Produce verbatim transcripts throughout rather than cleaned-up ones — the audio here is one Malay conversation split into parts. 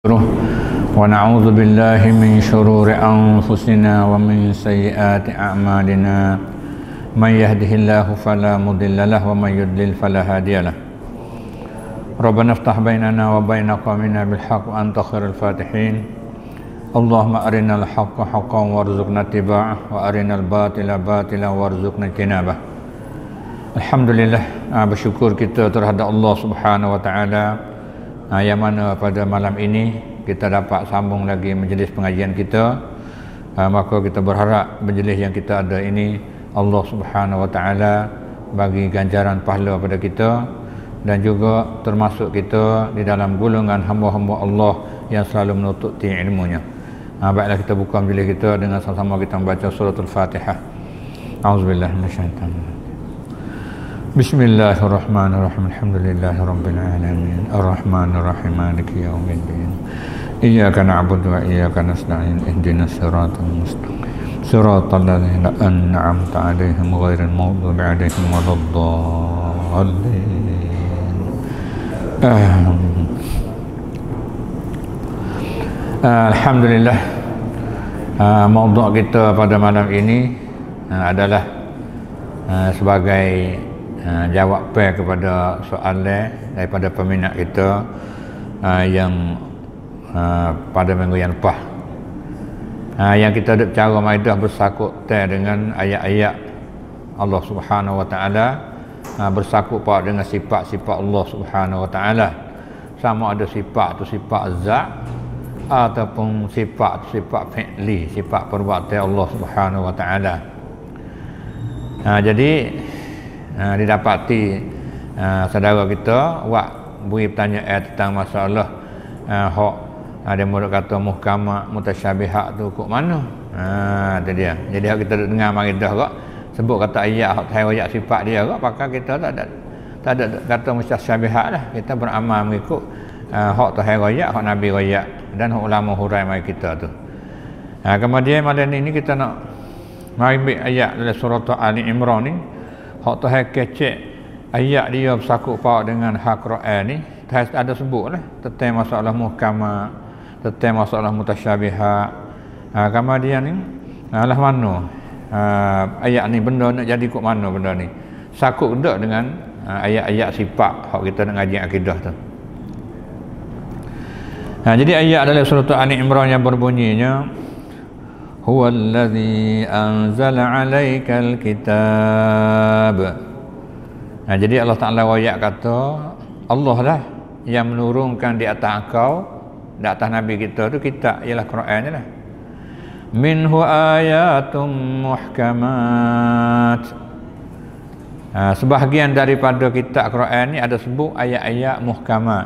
ونعوذ بالله من شرور أنفسنا ومن سيئات أعمالنا من يهده الله فلا مضل له ومن يضلل فلا هادي له ربنا افتح بيننا وبين قومنا بالحق وأنت خير الفاتحين اللهم أرنا الحق حقا وارزقنا اتباعه وأرنا الباطل باطلا وارزقنا اجتنابه. Alhamdulillah, bersyukur kita terhadap Allah Subhanahu wa taala yang mana pada malam ini kita dapat sambung lagi majlis pengajian kita. Maka kita berharap majlis yang kita ada ini Allah Subhanahu wa taala bagi ganjaran pahala pada kita dan juga termasuk kita di dalam golongan hamba-hamba Allah yang selalu menututi ilmunya. Baiklah, kita buka majlis kita dengan sama-sama kita membaca suratul Fatihah. A'udzubillahi minasyaitanir Bismillahirrahmanirrahim. Alhamdulillahirabbil alamin. Arrahmanir rahim. Maliki yaumiddin. Iyyaka na'budu wa iyyaka nasta'in. Ihdinas siratal mustaqim. Siratal ladzina an'amta 'alaihim ghairil maghdubi 'alaihim waladdallin. Alhamdulillah. Maudhu' kita pada malam ini adalah sebagai Uh, jawab pair kepada soalan daripada peminat kita uh, yang uh, pada minggu yang lepas uh, yang kita ada cara maidah bersakut teh dengan ayat-ayat Allah Subhanahu wa taala, uh, bersakut pak dengan sifat-sifat Allah Subhanahu wa taala, sama ada sifat tu sifat zat ataupun sifat sifat fi'li, sifat perbuatan Allah Subhanahu wa taala. uh, jadi Uh, didapati uh, saudara kita wak beri pertanyaan tentang masalah uh, hak ada murid kata muhkamat mutasyabihat tu kok mana. Ha, tu dia. Jadi hak kita dengar mari dah kok sebut kata ayat hak ayat sifat dia kok, maka kita tak ada tak ada kata mutasyabihat lah. Kita beramal mengikut uh, hak tu ayat hak Nabi ayat dan hak ulama hurai mari kita tu. Ha, kemudian malam ini kita nak mari ambil ayat dalam surah Ali Imran ni. Hak tu hai kecek ayat dia bersakut pak dengan hak Quran ni, ada sebutlah tentang masalah muhkamah, tentang masalah mutasyabihat. Ha, kemudian ni alah mana ha, ayat ni benda nak jadi kok mana benda ni? Sakut dak dengan ha, ayat-ayat sifat hak kita nak ngaji akidah tu. Ha, jadi ayat dalam surah Ali Imran yang berbunyinya Huwa alladhi anzala alaikal kitab. Nah, jadi Allah Ta'ala wayak kata Allah lah yang menurunkan di atas engkau, di atas Nabi kita tu kitab, ialah Quran ni lah. Minhu ayatum muhkamat. Nah, sebahagian daripada kitab Quran ni ada sebut ayat-ayat muhkamat.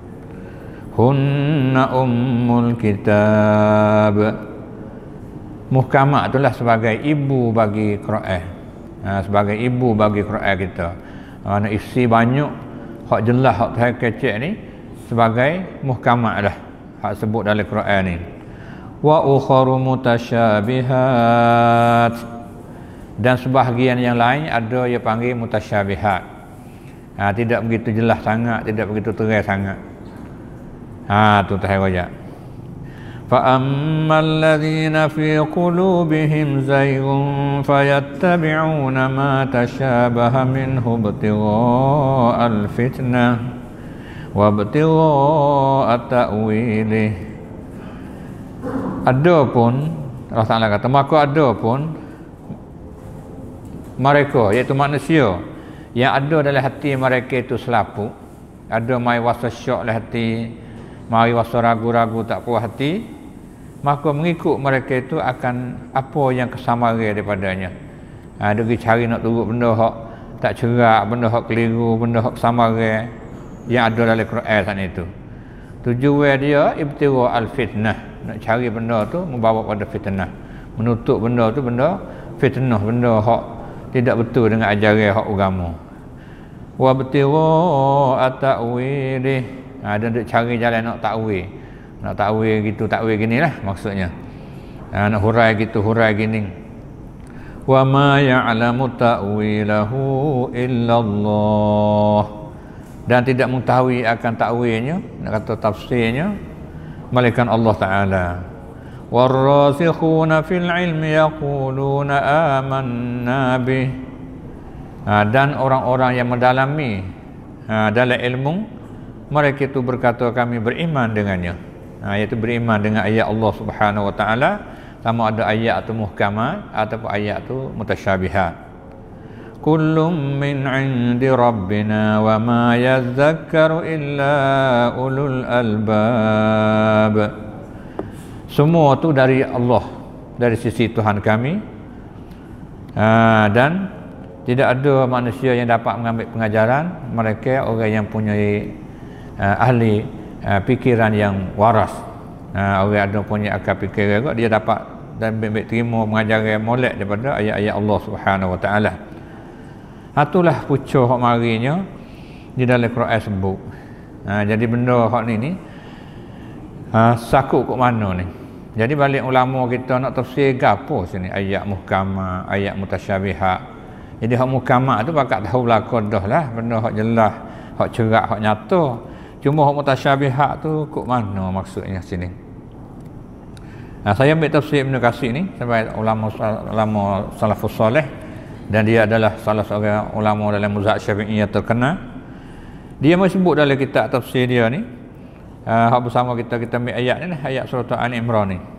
Hunna ummul kitab. Muhkamat itulah sebagai ibu bagi Quran, ha, sebagai ibu bagi Quran kita. Mana isi banyak hak jelas hak tak kecek ni sebagai muhkamat lah hak sebut dalam Quran ni. Wa ukharu mutasyabihat, dan sebahagian yang lain ada yang panggil mutasyabihat. Ha, tidak begitu jelas sangat, tidak begitu terang sangat. Ha, tu tak wajah. فَأَمَّا الَّذِينَ فِي قُلُوبِهِمْ زَيْغٌ فَيَتَّبِعُونَ مَا تَشَابَهَ مِنْهُ ابْتِغَاءَ الْفِتْنَةِ وَابْتِغَاءَ تَأْوِيلِهِ. Adapun Allah Ta'ala kata, maka adapun mereka, iaitu manusia yang ada dalam hati mereka itu selapu, ada mai wasa syak dalam hati, mari wasa ragu-ragu tak puas hati, maka mengikut mereka itu akan apa yang kesamaran daripadanya. Ha, dia pergi cari nak turut benda hak tak cerak, benda hak keliru, benda hak kesamaran yang ada dalam Quran sana itu. Tujuan dia ibtira al-fitnah, nak cari benda tu membawa pada fitnah, menutup benda tu benda fitnah, benda hak tidak betul dengan ajaran hak agama. Wa ibtira at-ta'wilih. Ha, dia nak cari jalan nak takwil, nak takwil gitu, takwil gini lah maksudnya. Ha, nak hurai gitu, hurai gini. Wa ma ya'lamu ta'wilahu illallah. Dan tidak mengetahui akan takwilnya, nak kata tafsirnya, malaikat Allah Ta'ala. Warrasikhuna fil ilmi yaquluna amanna bih. Ha, dan orang-orang yang mendalami ha, dalam ilmu, mereka itu berkata kami beriman dengannya. Ha, iaitu beriman dengan ayat Allah Subhanahu wa Ta'ala, sama ada ayat itu muhkamat ataupun ayat itu mutasyabihat. Kullum min 'indi rabbina wa ma yadhakkaru illa ulul albab. Semua tu dari Allah, dari sisi Tuhan kami. Ha, dan tidak ada manusia yang dapat mengambil pengajaran, mereka orang yang punya uh, ahli uh, fikiran yang waras. Uh, orang ada punya akal fikir juga, dia dapat dan baik-baik terima pengajaran molek daripada ayat-ayat Allah Subhanahu wa Ta'ala. Itulah pucuk hak marinya di dalam Quran sebut. Uh, jadi benda hak ni ni uh, sakut kat mana ni? Jadi balik ulama kita nak tafsir gapo sini, ayat muhkamah, ayat mutasyabihat. Jadi hak muhkamah tu pakak tahu belaka dah lah, benda hak jelas, hak cerak, hak nyata. Cuma hak mutasyabihat tu kok mana maksudnya sini. Nah, saya ambil tafsir Ibn Katsir ni sebagai ulama ulama salafus soleh, dan dia adalah salah seorang ulama dalam mazhab Syafi'iyah terkenal. Dia menyebut dalam kitab tafsir dia ni, Uh, bersama kita kita ambil ayat ni, ayat surah Ali Imran ni.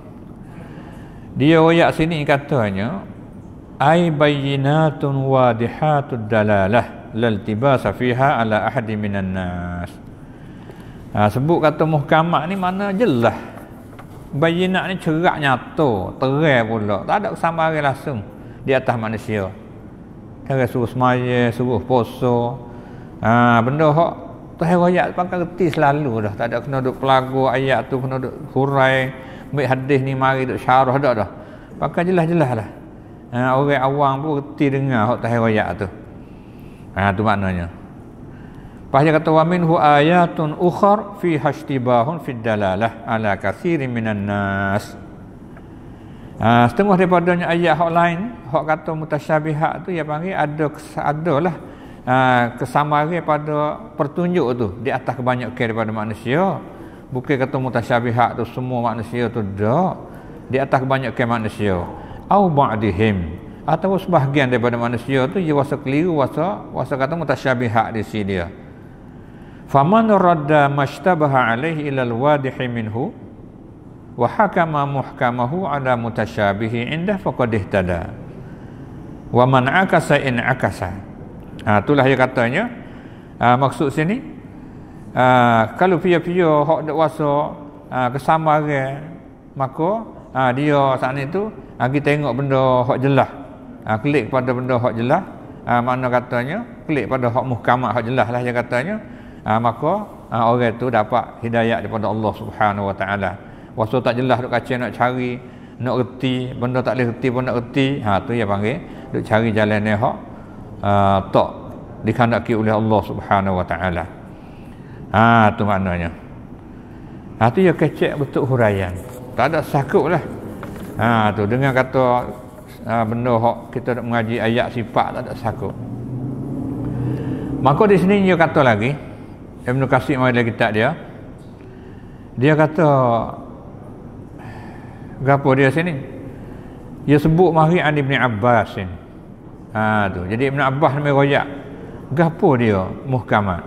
Dia ayat sini katanya ay bayyinatun wadihatud dalalah laltibasa fiha ala ahadi minan nas. Ha, sebut kata muhkamat ni mana jelas. Bayyinat ni cerak nyata, terang pula. Tak ada kesambaran langsung di atas manusia. Cara suruh semaya, suruh puasa. Ha, benda hak Tuhan ayat pakai reti selalu dah. Tak ada kena duk pelagu ayat tu, kena duk hurai, ambil hadis ni mari duk syarah dak dah. Pakai jelas-jelas lah. Ha, orang awam pun reti dengar hak Tuhan ayat tu. Ha, tu maknanya. Lepas dia kata wa minhu ayatun ukhar fi hashtibahun fid dalalah ala katsirin minan nas. Ha, setengah daripadanya ayat hak lain, hak kata mutasyabihat tu dia panggil ada adalah Uh, kesamaran pada pertunjuk tu di atas kebanyakan daripada manusia. Bukan kata mutasyabihat tu semua manusia tu dak, di atas kebanyakan manusia. Au ba'dihim, atau sebahagian daripada manusia tu dia rasa keliru, rasa rasa kata mutasyabihat di sini dia. Faman radda mashtabaha alaihi ila alwadihi minhu wa hakama muhkamahu ala mutasyabihi indah faqad ihtada. Wa man akasa in akasa. Ha, itulah dia katanya, ha, maksud sini ha, kalau pia-pia hak dak wasa ha, kesamaran, maka ha, dia saat ni tu ha, kita tengok benda hak jelas, ha, klik pada benda hak jelas, ha, mana katanya klik pada hak muhkamat hak jelas lah dia katanya, ha, maka ha, orang tu dapat hidayah daripada Allah Subhanahu wa Ta'ala. Wasa tak jelas duk kacau nak cari, nak reti, benda tak boleh reti pun nak reti, ha, tu dia panggil duk cari jalan ni hak Uh, tak dikandaki oleh Allah Subhanahu wa Ta'ala. Ha, tu maknanya. Ha, tu ya kecek betul huraian. Tak ada sakut lah. Ha, tu dengan kata uh, benda hak kita nak mengaji ayat sifat tak ada sakut. Maka di sini dia kata lagi, Ibn Katsir mai dalam kitab dia. Dia kata gapo dia sini? Dia sebut mari an Ibn Abbas ni. Ha, tu. Jadi Ibn Abbas ni royak gapo dia muhkamat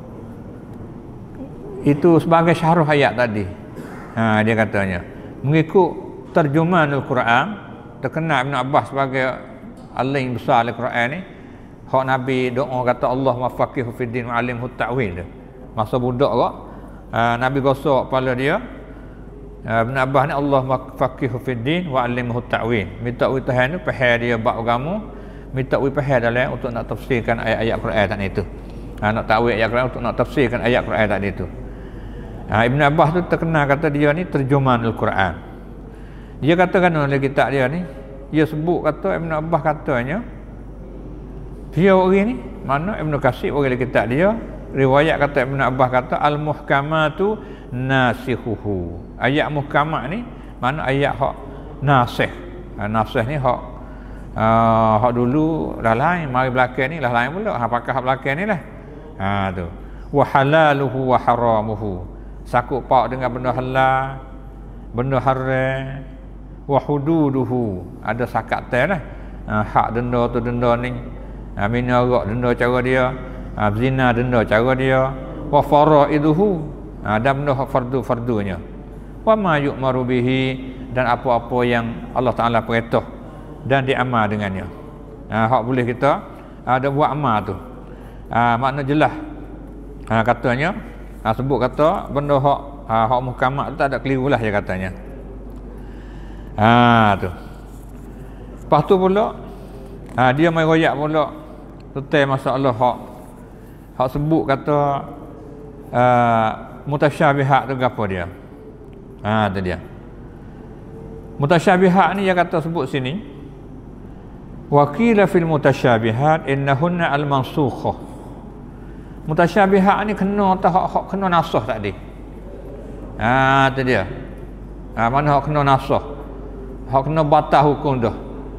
itu sebagai syarah ayat tadi. Ha, dia katanya mengikut terjemahan Al-Quran, terkenal Ibn Abbas sebagai alim besar Al-Quran ni. Hak Nabi doa kata Allah mafaqihu fid din wa alimhu ta'wil. Masa budak kok ha, Nabi gosok kepala dia, ha, Ibn Abbas ni Allah mafaqihu fid din wa alimhu ta'wil. Minta Tuhan tu faham dia bab agama, minta we faham dalam untuk nak tafsirkan ayat-ayat Quran tadi itu. Ha, nak takwil ayat Quran untuk nak tafsirkan ayat Quran tadi itu. Ha, Ibn Abbas tu terkenal kata dia ni terjemahan Al-Quran. Dia katakan dalam kitab dia ni, dia sebut kata Ibn Abbas katanya dia orang ni, mana Ibn Katsir orang dalam kitab dia riwayat kata Ibn Abbas kata al-muhkamatu nasikhuhu. Ayat muhkamat ni mana ayat hak nasikh. Ha, nasikh ni hak Uh, hak dulu dah lain, mari belakang ni dah lain pula. Ha, pakar hak belakang ni lah. Ha, tu. Wa halaluhu wa haramuhu. sakut paut dengan benda halal, benda haram, wa hududuhu, ada sakatan lah. Ha, hak denda tu denda ni, ha, minum arak denda cara dia, ha, zina denda cara dia, wa faraiduhu, ha, dan benda hak fardu-fardunya, wa ma yu'maru bihi, dan apa-apa yang Allah Taala perintah dan diamal dengannya. Ha, hak boleh kita ada buat amal tu. Ha, makna jelas. Ha, katanya, ha, sebut kata benda hak ha, hak muhkamat tu tak ada keliru lah dia katanya. Ha tu. Lepas tu pula ha, dia mai royak pula tentang masalah hak hak sebut kata uh, mutasyabihat tu apa dia. Ha tu dia. Mutasyabihat ni dia kata sebut sini, wa qila fil mutasyabihat innahunna al mansukhah. Mutasyabihat ni kena tak hak, hak kena nasah tadi. Ha tu dia. Ha, mana hak kena nasah, hak kena batal hukum dah.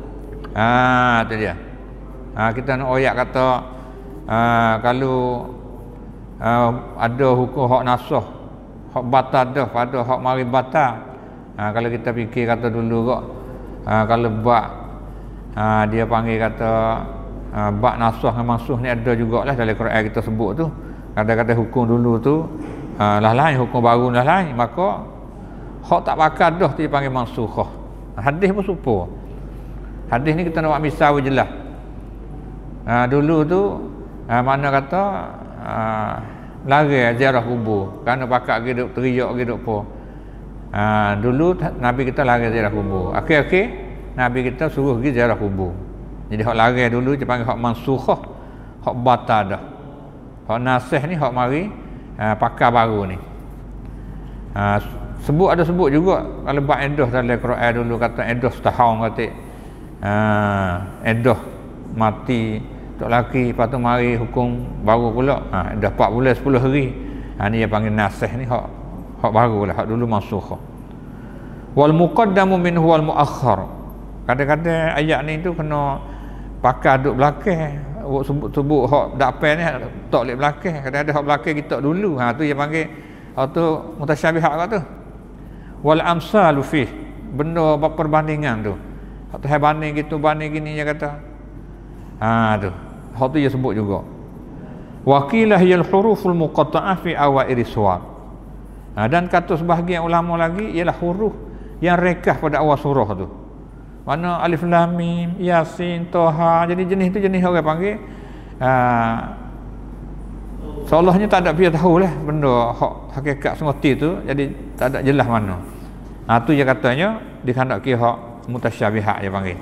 Ha tu dia. Ha, kita nak ayat kata ha, kalau ha, ada hukum hak nasah, hak batal dah pada hak mari batal. Ha, kalau kita fikir kata dulu kok ha, kalau bab ha, dia panggil kata ha, bab nasah dengan mansuh ni ada jugalah dalam Quran kita sebut tu. Kadang-kadang hukum dulu tu ha, lah lain, hukum baru lah lain, maka hak tak bakal dah tu dipanggil mansukhah. Hadis pun serupa. Hadis ni kita nak buat misal jelas. Ha, dulu tu ha, mana kata ha, lari ziarah kubur kerana pakak pergi duk teriak pergi duk apa. Ha, dulu Nabi kita lari ziarah kubur. Akhir-akhir Nabi kita suruh pergi ziarah kubur. Jadi hak lari dulu dipanggil hak mansukhah, hak batal dah. Hak nasih ni hak mari ha, pakar baru ni. Ha, sebut ada sebut juga kalau bab edah dalam Quran dulu kata edah setahun kata. Ha, edah mati tok laki, lepas tu mari hukum baru pula. Ha, dah empat bulan sepuluh hari. Ha, ni dia panggil nasih ni hak hak baru lah, hak dulu mansukhah. Wal muqaddamu minhu wal muakhkhar. Kadang-kadang ayat ni tu kena pakar duk belakang. Sebut-sebut hak dapat ni tak lek belakang. Kadang-kadang hak belakang kita dulu. Ha tu dia panggil hak tu mutasyabihat kat tu. Wal amsalu fih, benda perbandingan tu. Hak tu banding gitu banding gini dia kata. Ha tu. Hak tu dia sebut juga. Wa qila hiyal huruful muqatta'ah fi awairi suwar. Ha, dan kata sebahagian ulama lagi ialah huruf yang rekah pada awal surah tu. Mana alif lam mim, yasin, toha. Jadi jenis tu jenis orang panggil uh, seolahnya tak ada dia tahu lah benda hak hakikat sengerti tu, jadi tak ada jelas mana. Ha tu dia katanya dikandaki hak mutasyabihat dia panggil.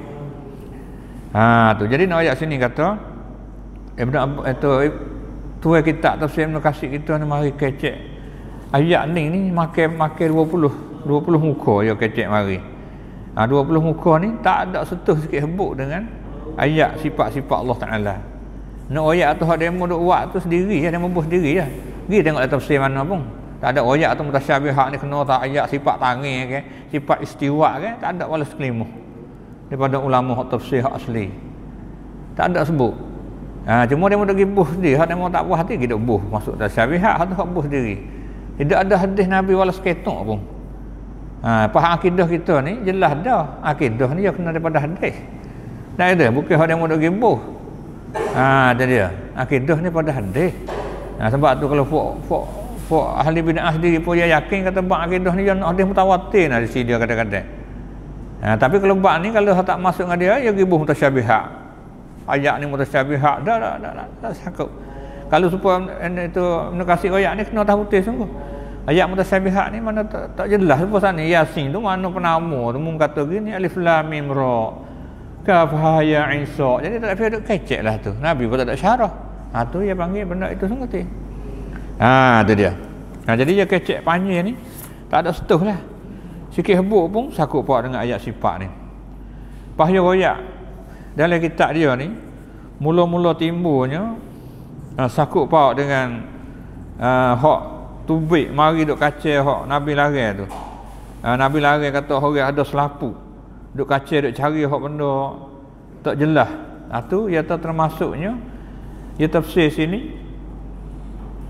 Ha tu. Jadi nak ayat sini kata Ibn Abbas itu tuai kitab tafsir Ibn Katsir kita ni mari kecek. Ayat ni ni makan makan dua puluh muka ya kecek mari. Ha, dua puluh muka ni tak ada setuh sikit hebuk dengan ayat sifat-sifat Allah Taala. Nak ayat tu hak demo duk buat tu sendiri ya, demo buat sendiri ya. Pergi tengok tafsir mana pun. Tak ada ayat tu mutasyabihat ni kena tak ayat sifat tangan ke, sifat istiwa ke, tak ada wala sekelimuh. Daripada ulama hak tafsir hak asli. Tak ada sebut. Ha, cuma demo duk gibuh sendiri, hak demo tak puas hati kita buh masuk tasyabihat, hak tu hak buh sendiri. Tidak ada hadis Nabi wala seketok pun. Ha, faham akidah kita ni jelas dah. Akidah ni dia kena daripada hadis. Tak ada, bukan hak demo duk gibuh. Ha, jadi dia. Akidah ni pada hadis. Ha, sebab tu kalau fuk fuk fuk ahli bid'ah sendiri pun dia yakin kata bab akidah ni yang hadis mutawatir nah di sini dia kadang-kadang. Ha, tapi kalau bab ni kalau tak masuk dengan dia, dia gibuh mutasyabihat. Ayat ni mutasyabihat dah dah dah dah, dah sakut. Kalau supaya itu nak kasih ayat ni kena tahu betul sungguh. Ayat mutasyabihat ni mana tak, tak jelas apa sana. Yasin tu mana penama tu mung kata gini alif lam mim ra. Kaf ha ya isa. Jadi tak ada kecek lah tu. Nabi pun tak ada syarah. Ha tu dia panggil benda itu sungguh tu. Ha tu dia. Ha jadi dia kecek panjang ni tak ada setuh lah. Sikit hebuk pun sakut pak dengan ayat sifat ni. Pahya royak dalam kitab dia ni mula-mula timbulnya uh, sakut pak dengan uh, hak tubik mari duk kacau hak Nabi lari tu. Uh, Nabi lari kata orang ada selapu. Duk kacau duk cari hak benda tak jelas. Ha tu ia termasuknya ia tafsir sini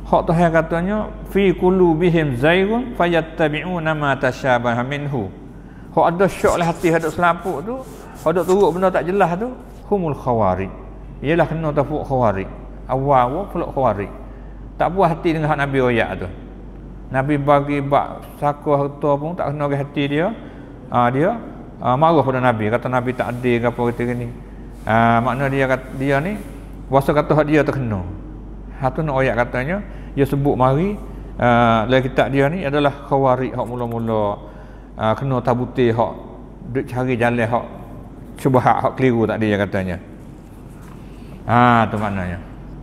hak Tuhan katanya fi qulubihim zaigun fayattabi'una ma tashabaha minhu. Hak ada syok lah hati hadap selapuk tu, hadap turut benda tak jelas tu, humul khawarij. Ialah kena tafuk khawarij. Awal-awal pula khawarij. Tak puas hati dengan hak Nabi royak tu. Nabi bagi bak saka harta pun tak kena ke hati dia. Ha, dia ha, marah pada Nabi, kata Nabi tak adil ke apa kata gini. Ha, makna dia kata, dia ni puasa kata hak dia terkena. Ha tu nak royak katanya, dia sebut mari uh, dalam kitab dia ni adalah khawarij hak mula-mula uh, kena tabuti hak duk cari jalan hak syubhat hak keliru tak dia katanya. Ha tu maknanya.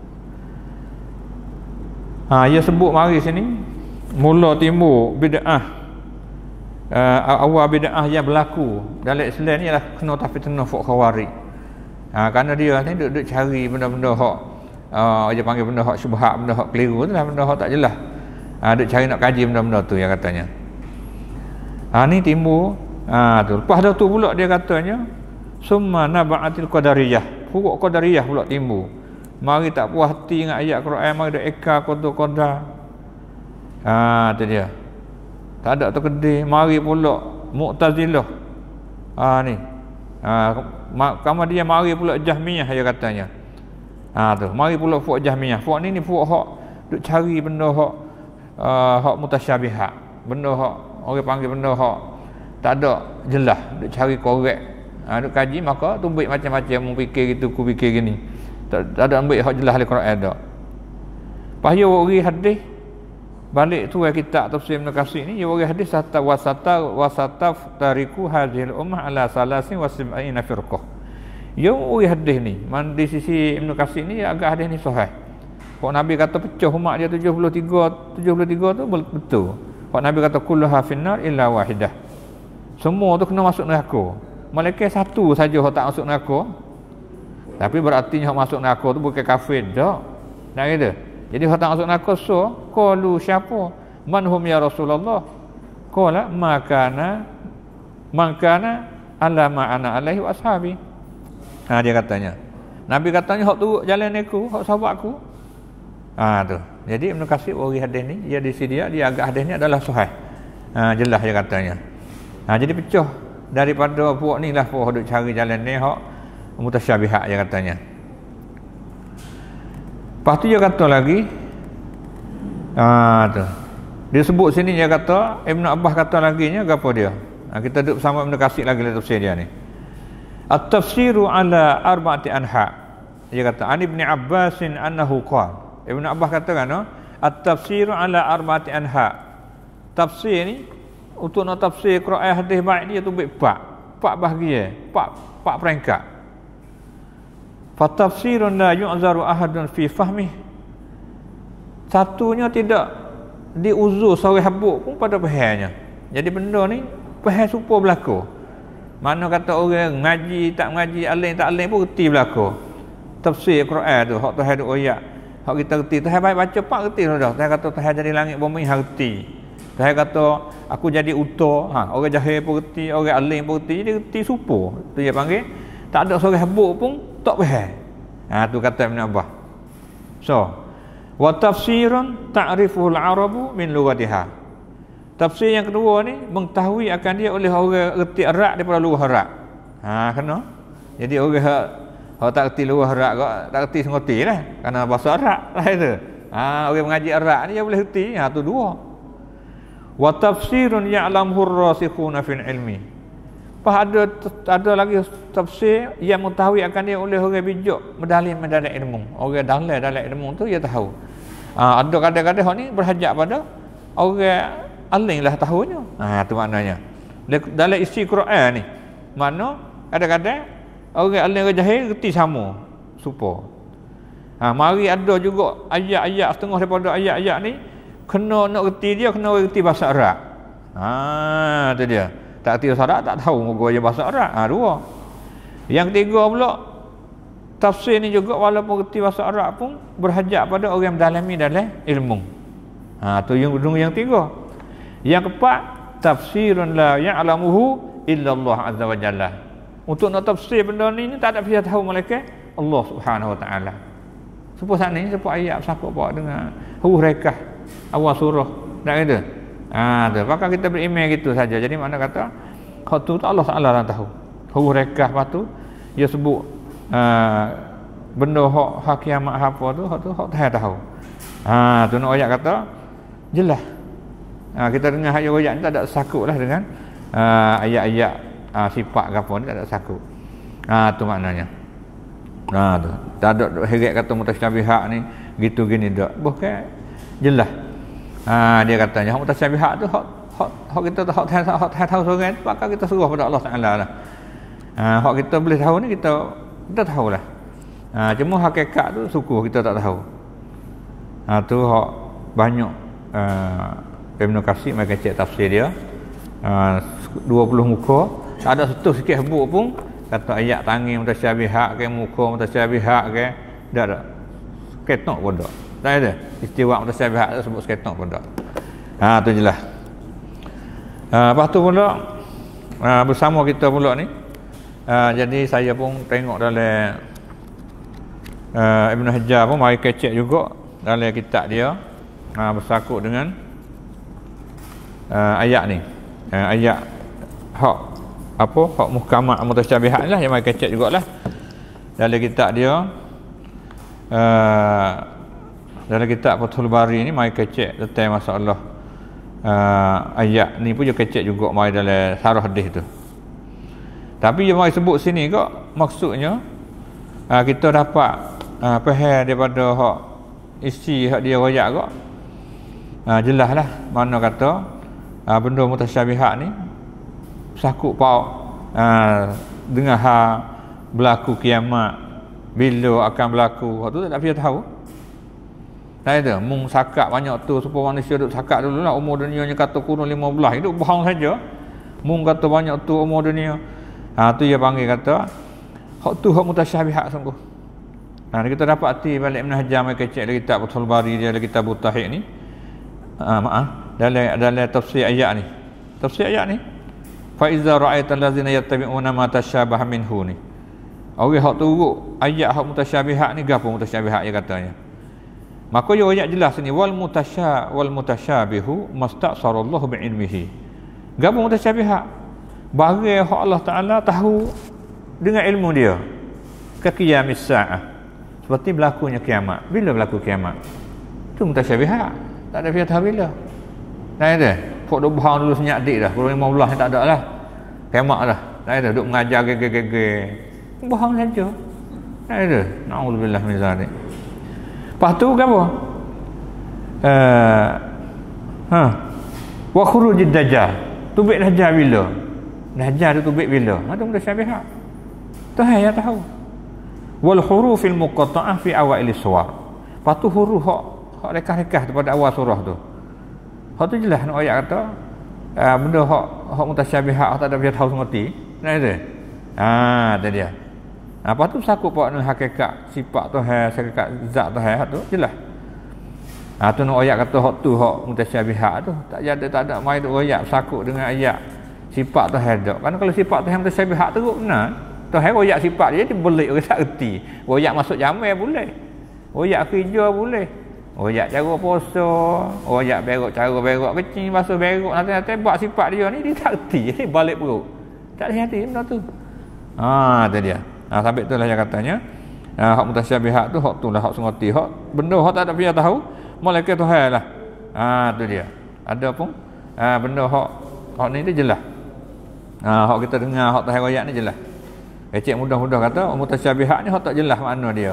Ha dia sebut mari sini mula timbul bid'ah uh, awal bid'ah yang berlaku dalam Islam ni ialah kena tafitnah fuk khawarij. Ha kerana dia ni duk duk cari benda-benda hak uh, dia panggil benda hak syubhat, benda hak keliru tu lah, benda hak tak jelas. Ha duk cari nak kaji benda-benda tu yang katanya. Ha ni timbul ha tu. Lepas dah tu pula dia katanya summa naba'atil qadariyah. Furuk qadariyah pula timbul. Mari tak puas hati dengan ayat Quran, mari dak eka qadar-qadar. Ha tu dia. Tak ada terkedih, mari pula Mu'tazilah. Ha ni. Ha kamu dia mari pula Jahmiyah dia katanya. Ha tu, mari pula fuq Jahmiyah. Fuq ni ni fuq hak duk cari benda hak uh, hak mutasyabihat. Benda hak orang panggil benda hak tak ada jelas, duk cari korek. Ha duk kaji maka tumbuk macam-macam mu fikir gitu, ku fikir gini. Tak, tak ada ambil hak jelas dalam Quran dak. Pahaya wari hadis balik tu kitab tafsir Ibn Katsir ni, dia wari hadis hatta wasata wasataf tariku hadhil ummah ala salasin wa sab'ina firqah. Dia wari hadis ni, man di sisi Ibn Katsir ni agak hadis ni sahih. Kok Nabi kata pecah umat dia tujuh puluh tiga tu betul. Kok Nabi kata kulluha finnar illa wahidah. Semua tu kena masuk neraka. Malaikat satu saja yang tak masuk neraka. Tapi berarti yang masuk neraka tu bukan kafir dak. Nak kata. Jadi orang tak masuk neraka so, qalu siapa? Man hum ya Rasulullah? Qala makana makana ala ma ana alaihi wa ashabi. Ha dia katanya. Nabi katanya hak turut jalan aku, hak sahabatku. Ha tu. Jadi Ibn Katsir wari hadis ni, dia di sini dia, dia agak hadis ni adalah sahih. Ha jelas dia katanya. Ha jadi pecah daripada puak ni lah puak duk cari jalan ni hak mutasyabihat dia katanya. Lepas tu dia kata lagi ah tu. Dia sebut sini dia kata Ibn Abbas kata lagi nya apa dia? Ha, kita duduk bersama Ibn Katsir lagi dalam tafsir dia ni. At-tafsiru ala arba'ati anha. Dia kata an Ibn Abbas annahu qala. Ibn Abbas kata kan at-tafsiru ala arba'ati anha. Tafsir ni untuk nak tafsir Quran hadis baik dia tu empat. Empat bahagian, empat empat peringkat. Fatafsirun la yu'zaru ahadun fi fahmih. Satunya tidak diuzur seorang habuk pun pada fahamnya. Jadi benda ni faham supo berlaku. Mana kata orang ngaji tak ngaji, alim tak alim pun reti berlaku. Tafsir Quran tu hak Tuhan duk royak, hak kita reti. Tuhan baik baca pak reti dah. Tuhan kata Tuhan jadi langit bumi reti. Tuhan kata aku jadi uta, ha orang jahil pun reti, orang alim pun reti, jadi reti supo. Tu dia panggil tak ada seorang habuk pun tak faham. Ha tu kata Ibn Abbas. So, wa tafsirun ta'rifuhu al-arabu min lughatiha. Tafsir yang kedua ni mengetahui akan dia oleh orang reti Arab daripada lughah Arab. Ha kena. Jadi orang hak hak tak reti lughah Arab kok tak reti sengerti lah kerana bahasa Arab lah itu. Ha orang mengaji Arab ni dia boleh reti. Ha tu dua. Wa tafsirun ya'lamuhu ar-rasikhuna fil ilmi. Lepas ada ada lagi tafsir yang mengetahui akan dia oleh orang bijak mendalam-mendalam ilmu. Orang dalam dalam ilmu tu dia tahu. Ha, ada kadang-kadang hak ni berhajat pada orang alim lah tahunya. Ha tu maknanya. Dalam isi Quran ni, mana kadang-kadang orang alim orang jahil reti sama supo. Ha mari ada juga ayat-ayat setengah daripada ayat-ayat ni kena nak reti dia kena reti bahasa Arab. Ha tu dia. Tak reti bahasa Arab tak tahu muka je bahasa Arab. Ha dua. Yang ketiga pula tafsir ni juga walaupun reti bahasa Arab pun berhajat pada orang mendalami dalam ilmu. Ha tu yang kedua yang tiga. Yang keempat tafsirun la ya'lamuhu illa Allah azza wa jalla. Untuk nak tafsir benda ni, ni tak ada pihak tahu malaikat Allah Subhanahu wa taala. Supaya saat ni supaya ayat sakut bawa dengan huruf rekah awal surah. Tak kata. Ah tu. Maka kita beriman gitu saja. Jadi mana kata hak tu Allah Taala lah tahu. Huruf rekah lepas tu dia sebut uh, benda hak hak kiamat apa tu hak tu hak Tuhan tahu. Ha tu nak ayat kata jelas. Ha, kita dengar ayat-ayat ni tak ada sakutlah dengan uh, ayat-ayat uh, sifat ke apa ni tak ada sakut. Ha tu maknanya. Ha tu. Tak ada heret kata mutasyabihat ni gitu gini dak. Bukan jelas. Ha dia katanya hak mutasyabihat tu hak hak hak kita hak hak hak tahu seorang tu maka kita suruh pada Allah Taala lah. Ha hak kita boleh tahu ni kita kita tahulah. Ha cuma hakikat tu syukur kita tak tahu. Ha tu hak banyak uh, Ibn Katsir mereka cek tafsir dia uh, dua puluh muka tak ada satu sikit sebut pun kata ayat tangan mutasyabihat ke muka mutasyabihat ke tak ada ketok pun tak tak ada istiwa mutasyabihat tu sebut ketok pun tak. Ha tu jelas. Uh, lepas tu pula uh, bersama kita pula ni uh, jadi saya pun tengok dalam uh, Ibn Hajar pun mari kecek juga dalam kitab dia uh, bersakut dengan uh, ayat ni uh, ayat hak apa hak muhkamat mutasyabihat lah yang mari kecek jugalah dalam kitab dia uh, dalam kitab Fathul Bari ni mari kecek tentang masalah uh, ayat ni pun dia kecek juga mari dalam sarah hadis tu. Tapi dia mari sebut sini kok maksudnya uh, kita dapat uh, faham daripada hak isi hak dia royak kok. Uh, jelaslah mana kata uh, benda mutasyabihat ni sakut pau uh, dengan ha berlaku kiamat bila akan berlaku. Hak tu tak payah tahu. Tak ada mung sakat banyak tu supaya manusia duk sakat dululah umur dunianya kata kurun lima belas hidup bohong saja. Mung kata banyak tu umur dunia. Ha tu dia panggil kata hak tu hak mutasyabihat sungguh. Ha kita dapat arti balik Ibn Hajar mai kecek dalam kitab Fathul Bari dia dalam kitab Tahqiq ni. Ha maaf dalam dalam tafsir ayat ni. Tafsir ayat ni fa iza ra'aital ladzina yattabi'una ma tasyabaha minhu ni. Orang hak turut ayat hak mutasyabihat ni gapo mutasyabihat dia katanya. Maka dia ayat jelas ni wal mutasya wal mutasyabihu masta'sarallahu bi'ilmihi. Gapo mutasyabihat? Barang hak Allah Taala tahu dengan ilmu dia. Ka qiyamis sa'ah. Seperti berlakunya kiamat. Bila berlaku kiamat? Itu mutasyabihat. Tak ada dia tahu bila. Tak ada. Pok duk bahang dulu senyak dik dah. Kurang lima belas ni tak ada lah. Kiamat dah. Tak ada. Duk mengajar gege-gege. Bahang saja. Tak ada. Na'udzubillah min zalik. Lepas tu ke apa? Uh, ha. Wa khurujid dajjal. Tubik dajjal bila? Dajjal tu tubik bila? Ha tu mutasyabihat. Tuhan yang tahu. Wal hurufil muqatta'ah fi awailis suwar. Lepas tu huruf hak hak rekah-rekah pada awal surah tu. Hak tu jelas nak ayat kata uh, benda hak hak mutasyabihat hak tak ada dia tahu mengerti. Nah itu. Ah, tu dia. Apa tu sakut pak dengan hakikat sifat Tuhan, hakikat zat Tuhan tu jelas. Ah tu nak ayat kata hak tu hak mutasyabihat tu tak ada tak ada mai duk ayat sakut dengan ayat sifat Tuhan dak. Kan kalau sifat Tuhan mutasyabihat tu benar. Tuhan royak sifat dia dibelik orang tak erti. Royak masuk jamai boleh. Royak kerja boleh. Royak cara puasa, royak berok cara berok kecil, basuh berok nanti-nanti buat sifat dia ni dia tak erti. Dia balik perut. Tak ada hati benda tu. Ha tu dia. Ha sampai itulah yang katanya ha, hak mutasyabihat tu hak tu lah hak sengerti hak benda hak tak ada dia tahu malaikat Tuhan lah. Ha tu dia. Ada pun ha, benda hak hak ni dia jelas. Ha hak kita dengar hak Tuhan royak ni jelas. Kecik mudah-mudah kata mutasyabihat ni hak tak jelas makna dia.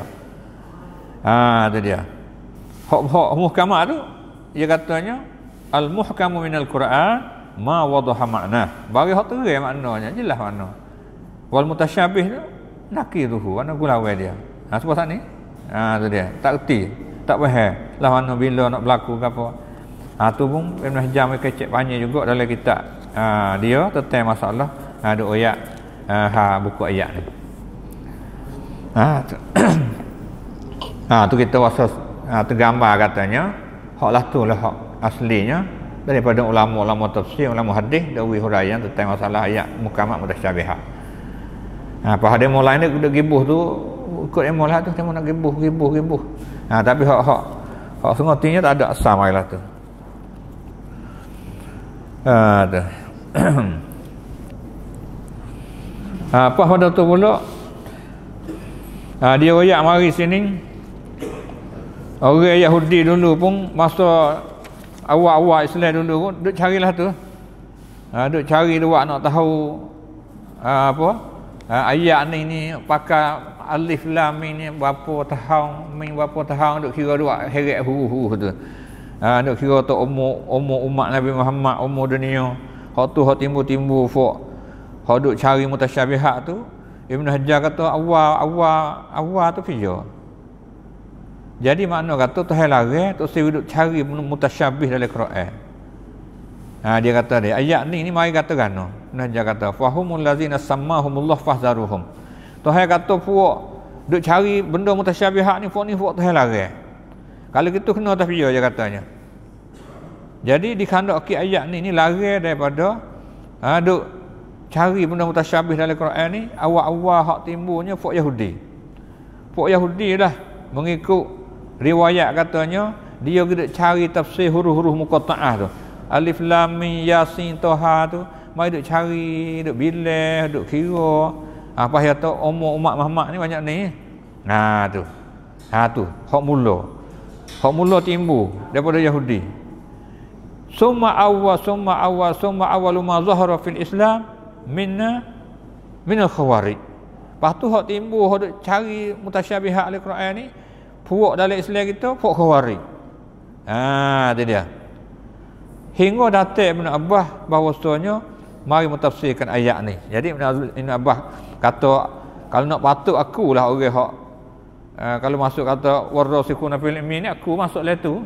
Ha tu dia. Hak hak muhkamat tu dia katanya al muhkamu minal Quran ma wadaha makna. Bagi hak terang maknanya jelas makna. Wal mutasyabih tu nakiruhu ana gulawai dia. Ha sebab sat ni. Ha tu dia. Tak erti, tak faham lah mana bila nak berlaku ke apa. Ha tu pun Ibn Hajar mai kecek panjang juga dalam kitab ha, dia tentang masalah ha duk ayat Uh, ha buku ayat ni. Ha tu. Ha tu kita rasa ha, tergambar katanya haklah tu lah hak aslinya daripada ulama-ulama tafsir, ulama hadis dawi huraian tentang masalah ayat muhkamat mutasyabihat. Ha pada hadis mulai ni kita gibuh tu ikut emo lah tu, temu nak gebuh gebuh gebuh. Ha, tapi hak hak hak sengotinya tak ada asam lah tu. Ha tu. Ha, apa pada tu pula? Ha, dia royak mari sini. Orang Yahudi dulu pun masa awal-awal Islam dulu pun duk carilah tu. Ha, duk cari dia nak tahu ha, apa? Ha, ayat ni ni pakai alif lam ni berapa tahun, min berapa tahun duk kira dua heret huruf tu. Ha, duk kira tu umur umur umat Nabi Muhammad, umur dunia. Hak tu hak timbul-timbul fok. Hak duk cari mutasyabihat tu. Ibn Hajar kata awal awal awal tu fiyo. Jadi makna kata tu hal larang tu saya duk cari mutasyabih dalam Quran. Ha, dia kata dia ayat ni ni mari kata kan. Ibn Hajar kata fahumul ladzina sammahumullah fahzaruhum. Tu hal kata puak duk cari benda mutasyabihat ni fok ni fok tu hal larang. Kalau gitu kena tak fiyo dia katanya. Jadi dikandaki ayat ni ni larang daripada ha, duk cari benda mutasyabih dalam Quran ni awal-awal hak timbulnya fok Yahudi. Fok Yahudi lah mengikut riwayat katanya dia duk cari tafsir huruf-huruf muqatta'ah tu. Alif lam mim yasin toha tu mai duk cari, duk bilah, duk kira. Apa ya tu umur umat Muhammad ni banyak ni. Nah tu. Ha tu hak mula. Hak mula timbul daripada Yahudi. Summa awwa summa awwa summa awwalu ma zahara fil Islam minna minal khawarij. Lepas tu hak timbul hak duk cari mutasyabihat al-Quran ni puak dalam Islam kita puak khawarij. Ha tu dia. Hingga datang Ibn Abbas bahawasanya mari mentafsirkan ayat ni. Jadi Ibn Abbas kata kalau nak patut akulah orang hak uh, kalau masuk kata warasikuna fil ilmi ni aku masuk lah tu.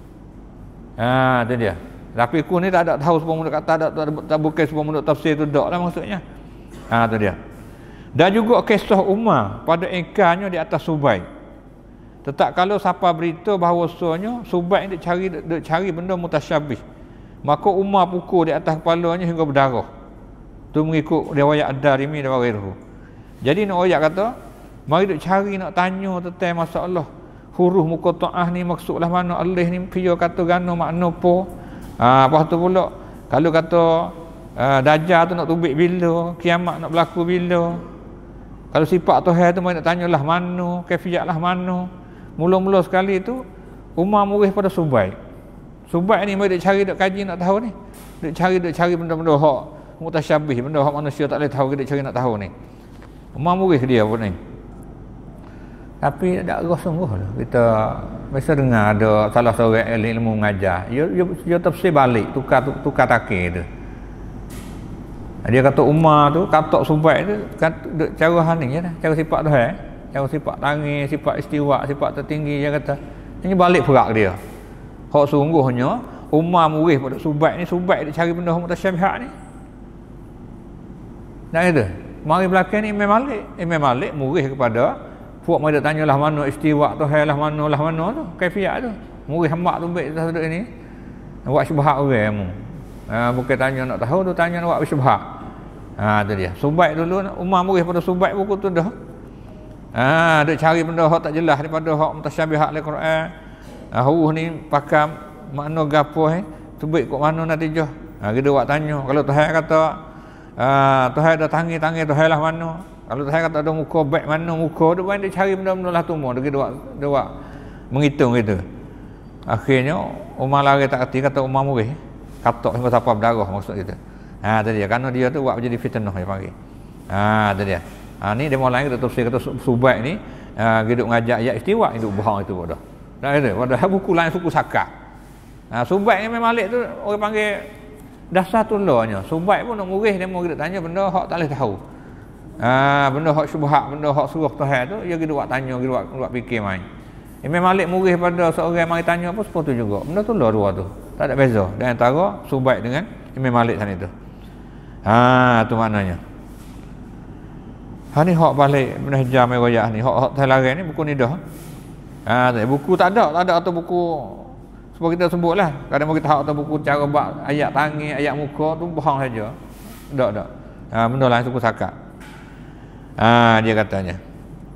Ha tu dia. Tapi aku ni tak ada tahu semua mulut kata, tak ada tak bukan semua mulut tafsir tu dak lah maksudnya. Ha tu dia. Dan juga kisah Umar pada ikannya di atas Subai. Tetap kalau siapa berita bahawasanya Subai ni cari duk cari benda mutasyabih. Maka Umar pukul di atas kepalanya hingga berdarah. Tu mengikut riwayat Ad-Darimi dan Waghairuhu. Jadi nak ayat kata, mari duk cari nak tanya tentang masalah huruf muqatta'ah ni maksudlah mana, alif ni piyo kata gano makna apa. Ha, lepas tu pula kalau kata uh, Dajjal tu nak tubik bila, kiamat nak berlaku bila. Kalau sifat Tuhan tu mai nak tanyalah mana, kaifiatlah mana. Mula-mula sekali tu Umar murih pada Subai. Subai ni mai duk cari duk kaji nak tahu ni. Duk cari duk cari benda-benda hak mutasyabih, benda hak manusia tak boleh tahu, duk cari nak tahu ni. Umar murih dia pun ni. Tapi tak rasa sungguh lah. Kita biasa dengar ada salah seorang ilmu mengajar. Dia, dia, dia tafsir balik, tukar tukar takir tu. Dia kata Umar tu, katok Subai tu, kata, cara hal ni je dah. Cara sifat tu eh. Cara sifat tangi, sifat istiwa, sifat tertinggi. Dia kata, ini balik perak dia. Hak sungguhnya, Umar murih pada Subai ni, Subai dia cari benda mutasyabihat ni. Tak kata, mari belakang ni Imam Malik. Imam Malik murih kepada puak mai dak tanyalah mana istiwa tu, hai lah mana lah mana tu, kaifiat tu. Murih hambak tu baik dah duduk ni. Buat syubhat orang mu. Ha, bukan tanya nak tahu tu, tanya nak buat syubhat. Ha tu dia. Subai dulu Umar murih pada Subai buku tu dah. Ha duk cari benda hak tak jelas daripada hak mutasyabihat al-Quran. Ha huruf ni pakai makna gapo eh? Tu baik kok mana natijah. Ha kita buat tanya. Kalau Tuhan kata ah uh, Tuhan dah tangi-tangi Tuhan lah mana. Kalau Tuhan kata ada muka baik mana muka tu, dia cari benda-benda lah tu mu. Dia buat dia buat menghitung gitu. Akhirnya Umar lari tak erti, kata Umar murih. Katok hingga sampai berdarah maksud kita. Ha tadi dia kerana dia tu buat menjadi fitnah dia panggil. Ha tadi dia. Ha ni demo lain kita tafsir kata Subai ni uh, hidup ngajak ayat istiwa itu bohong itu bodoh. Tak ada. Padahal buku lain suku Saka. Ha Subai ni memang Malik tu orang panggil dasar tulanya. Subai pun nak murih demo kita tanya benda hak tak boleh tahu. Ah, benda hak syubhat, benda hak suruh Tuhan tu, dia kita buat tanya, kita buat, buat fikir main. Imam Malik murih pada seorang mari tanya apa seperti juga. Benda tu lah dua tu. Tak ada beza di antara Subai dengan Imam Malik sana itu. Ha, tu maknanya. Ha ni hak balik Ibn Hajar mai royak ni, hak hak terlarang ni buku ni dah. Ha, buku tak ada, tak ada atau buku seperti kita sebutlah. Kadang kita hak atau buku cara bab ayat tangi, ayat muka tu bohong saja. Tak, tak. Ha, benda lain suku Saka. Ah, dia katanya.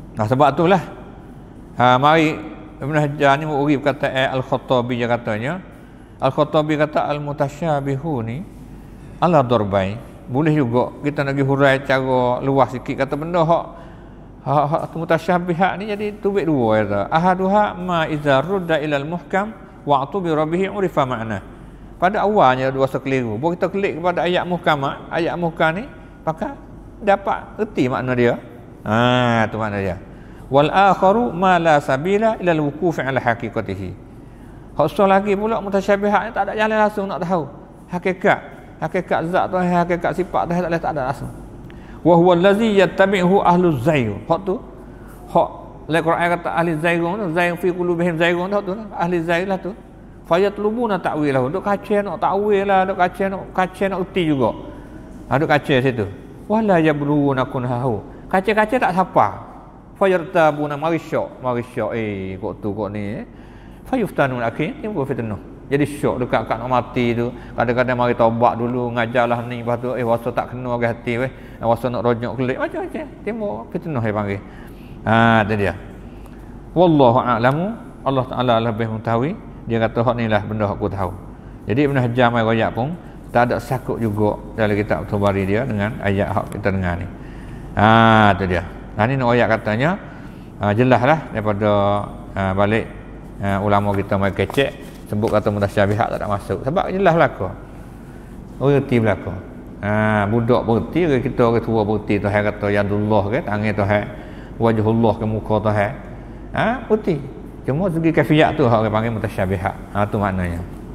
Nah sebab itulah ha, mari Ibn Hajar ni uri kata eh, Al-Khattabi dia katanya, Al-Khattabi kata al-mutasyabihu ni ala darbain. Boleh juga kita nak pergi hurai cara luas sikit kata benda hak hak, hak mutasyabihat ni jadi tubik dua kata. Ahaduha ma iza rudda ila al-muhkam wa atubira bihi urifa ma'na. Pada awalnya dua sekeliru. Baru kita klik kepada ayat muhkam, ayat muhkam ni maka dapat erti makna dia. Ha tu makna dia. Wal akharu ma la sabila ila al-wuquf ala haqiqatihi. Hak so lagi pula mutasyabihat ni tak ada jalan langsung nak tahu hakikat. Hakikat zat tu, hakikat sifat tu tak ada tak ada langsung. Wa huwa allazi yattabi'uhu ahluz zayg. Hak tu hak dalam Quran kata ahli zayg tu, zayg fi qulubihim zayg tu, ahli zayg lah tu. Fayatlubuna ta'wilahu. Duk kacau nak ta'wil lah, duk kacau nak kacau nak uti juga. Ha duk kacau situ. Wala yabruna kunhahu. Kacau-kacau tak siapa. Fayartabuna marisyok, marisyok eh kok tu kok ni. Fayuftanun akhir timbul fitnah. Jadi syok dekat kat nak mati tu. Kadang-kadang mari taubat dulu, ngajarlah ni, lepas tu eh rasa tak kena ke hati weh. Rasa nak rojok kelik macam-macam. Timbul fitnah dia panggil. Ha tu dia. Wallahu a'lamu. Allah Taala lebih mengetahui. Dia kata hak ni lah benda hak aku tahu. Jadi Ibn Hajar mai royak pun tak ada sakut juga dalam kitab Tabari dia dengan ayat hak kita dengar ni. Ha tu dia. Nah ni nak royak katanya ha, jelaslah daripada ha, balik ha, ulama kita mai kecek sebut kata mutasyabihat tak ada masuk. Sebab jelas belaka. Orang reti belaka. Ha budak bererti ke kita orang tua bererti tu hai kata yadullah ke tangan tu hai wajhullah ke muka tu hai. Ha bererti. Cuma segi kafiat tu orang panggil mutasyabihat. Ha tu maknanya.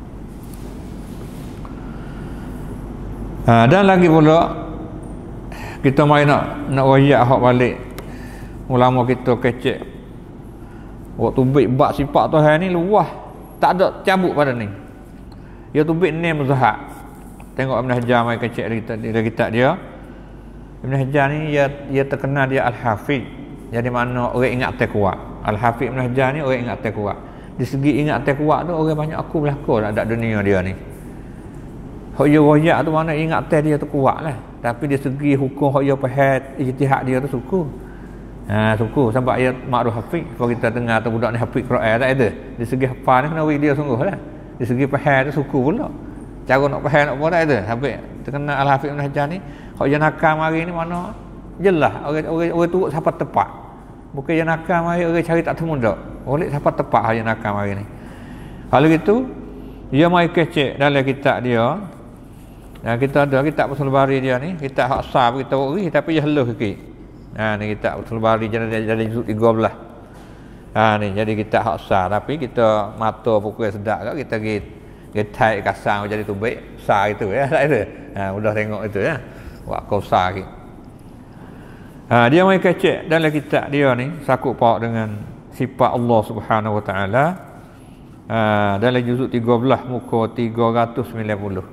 Ha dan lagi pula kita mari nak nak royak hak balik ulama kita kecek. Waktu tubik bab sifat Tuhan ni luah, tak ada cabut pada ni. Dia tubik ni mazhab. Tengok Ibn Hajar mai kecek dari kitab, dari kitab dia. Ibn Hajar ni dia dia terkenal dia al-hafiz. Jadi mana orang ingat takwa. Al-Hafiz Ibn Hajar ni orang ingat takwa. Di segi ingat takwa tu orang banyak aku belaka dak dunia dia ni. Hak dia royak tu mana ingat teh dia tu kuat lah. Tapi di segi hukum hak dia faham ijtihad dia tu suku. Ha suku sebab dia makruf hafiz. Kalau kita dengar tu budak ni hafiz Quran tak ada. Di segi hafal ni kena bagi dia sungguhlah. Di segi faham tu suku pula. Cara nak faham nak apa tak ada. Hafiz terkenal Al-Hafiz Ibn Hajar ni hak dia nakal mari ni mana jelas orang orang orang turut siapa tepat. Bukan yang nakal mari orang cari tak temu dak. Oleh siapa tepat yang nakal mari ni. Kalau gitu dia mai kecek dalam kitab dia. Dan kita ada kitab Fathul Bari dia ni, kitab hak sah kita uri tapi dia heluh sikit. Ha ni kitab Fathul Bari jadi jadi juzuk tiga belas. Ha ni jadi kitab hak sah tapi kita mata pukul sedap kat kita pergi getai kasang jadi tubik sah itu ya tak ada. Ha mudah tengok itu ya. Buat kau sah sikit. Ha, dia mai kecek dalam kitab dia ni sakut paut dengan sifat Allah Subhanahu Wa Taala. Ha, dalam juzuk tiga belas muka tiga ratus sembilan puluh.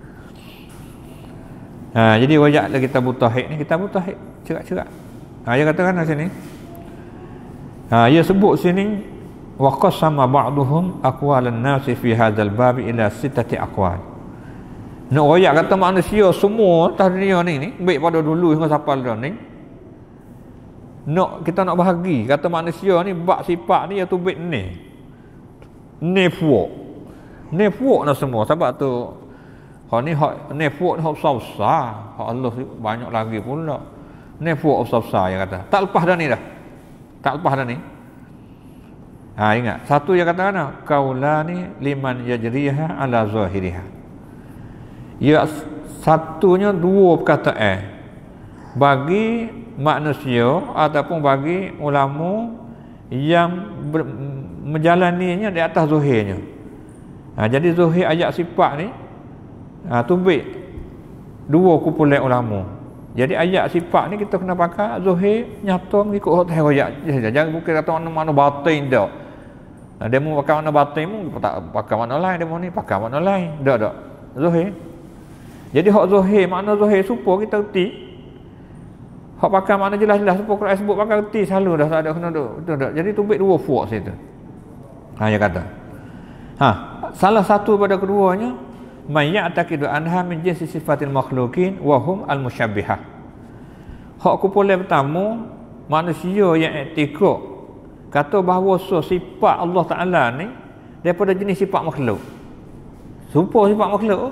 Ha, jadi wajah kita Tauhid ni kita Tauhid cerak-cerak. Ha, dia katakan di sini. Ha, dia sebut sini wa qasama ba'duhum aqwalan nasi fi hadzal bab ila sittati aqwal. Nak royak kata manusia semua atas dunia ni ni baik pada dulu hingga sampai dah ni. Nak kita nak bahagi kata manusia ni bab sifat ni ya tubik ni. Ni fuak. Ni fuak dah semua sebab tu hak ni hak ni fuak hak besar. Hak Allah banyak lagi pula. Ni fuak besar dia kata. Tak lepas dah ni dah. Tak lepas dah ni. Ha ingat, satu yang kata mana? Qaulani liman yajriha ala zahiriha. Ya satunya dua perkataan bagi manusia ataupun bagi ulama yang ber, menjalaninya di atas zahirnya. Ha, jadi zahir ayat sifat ni ha, tubik dua kumpulan ulama. Jadi ayat sifat ni kita kena pakai zahir nyata mengikut hak ayat. Jangan bukan kata mana-mana batin dak. Ha, demo pakai mana batin pun tak pakai mana lain demo ni pakai mana lain. Dak dak. Zahir. Jadi hak zahir makna zahir supaya kita erti. Hak pakai makna jelas-jelas supaya Quran sebut pakai erti selalu dah tak ada kena dak. Betul tak? Jadi tubik dua fuak situ. Ha dia kata. Ha, salah satu pada keduanya may ya'taqidu anha min jinsi sifatil makhluqin wa hum al-musyabbihah. Hak kumpulan pertama manusia yang etikok kata bahawa so sifat Allah Ta'ala ni daripada jenis sifat makhluk. Serupa sifat makhluk.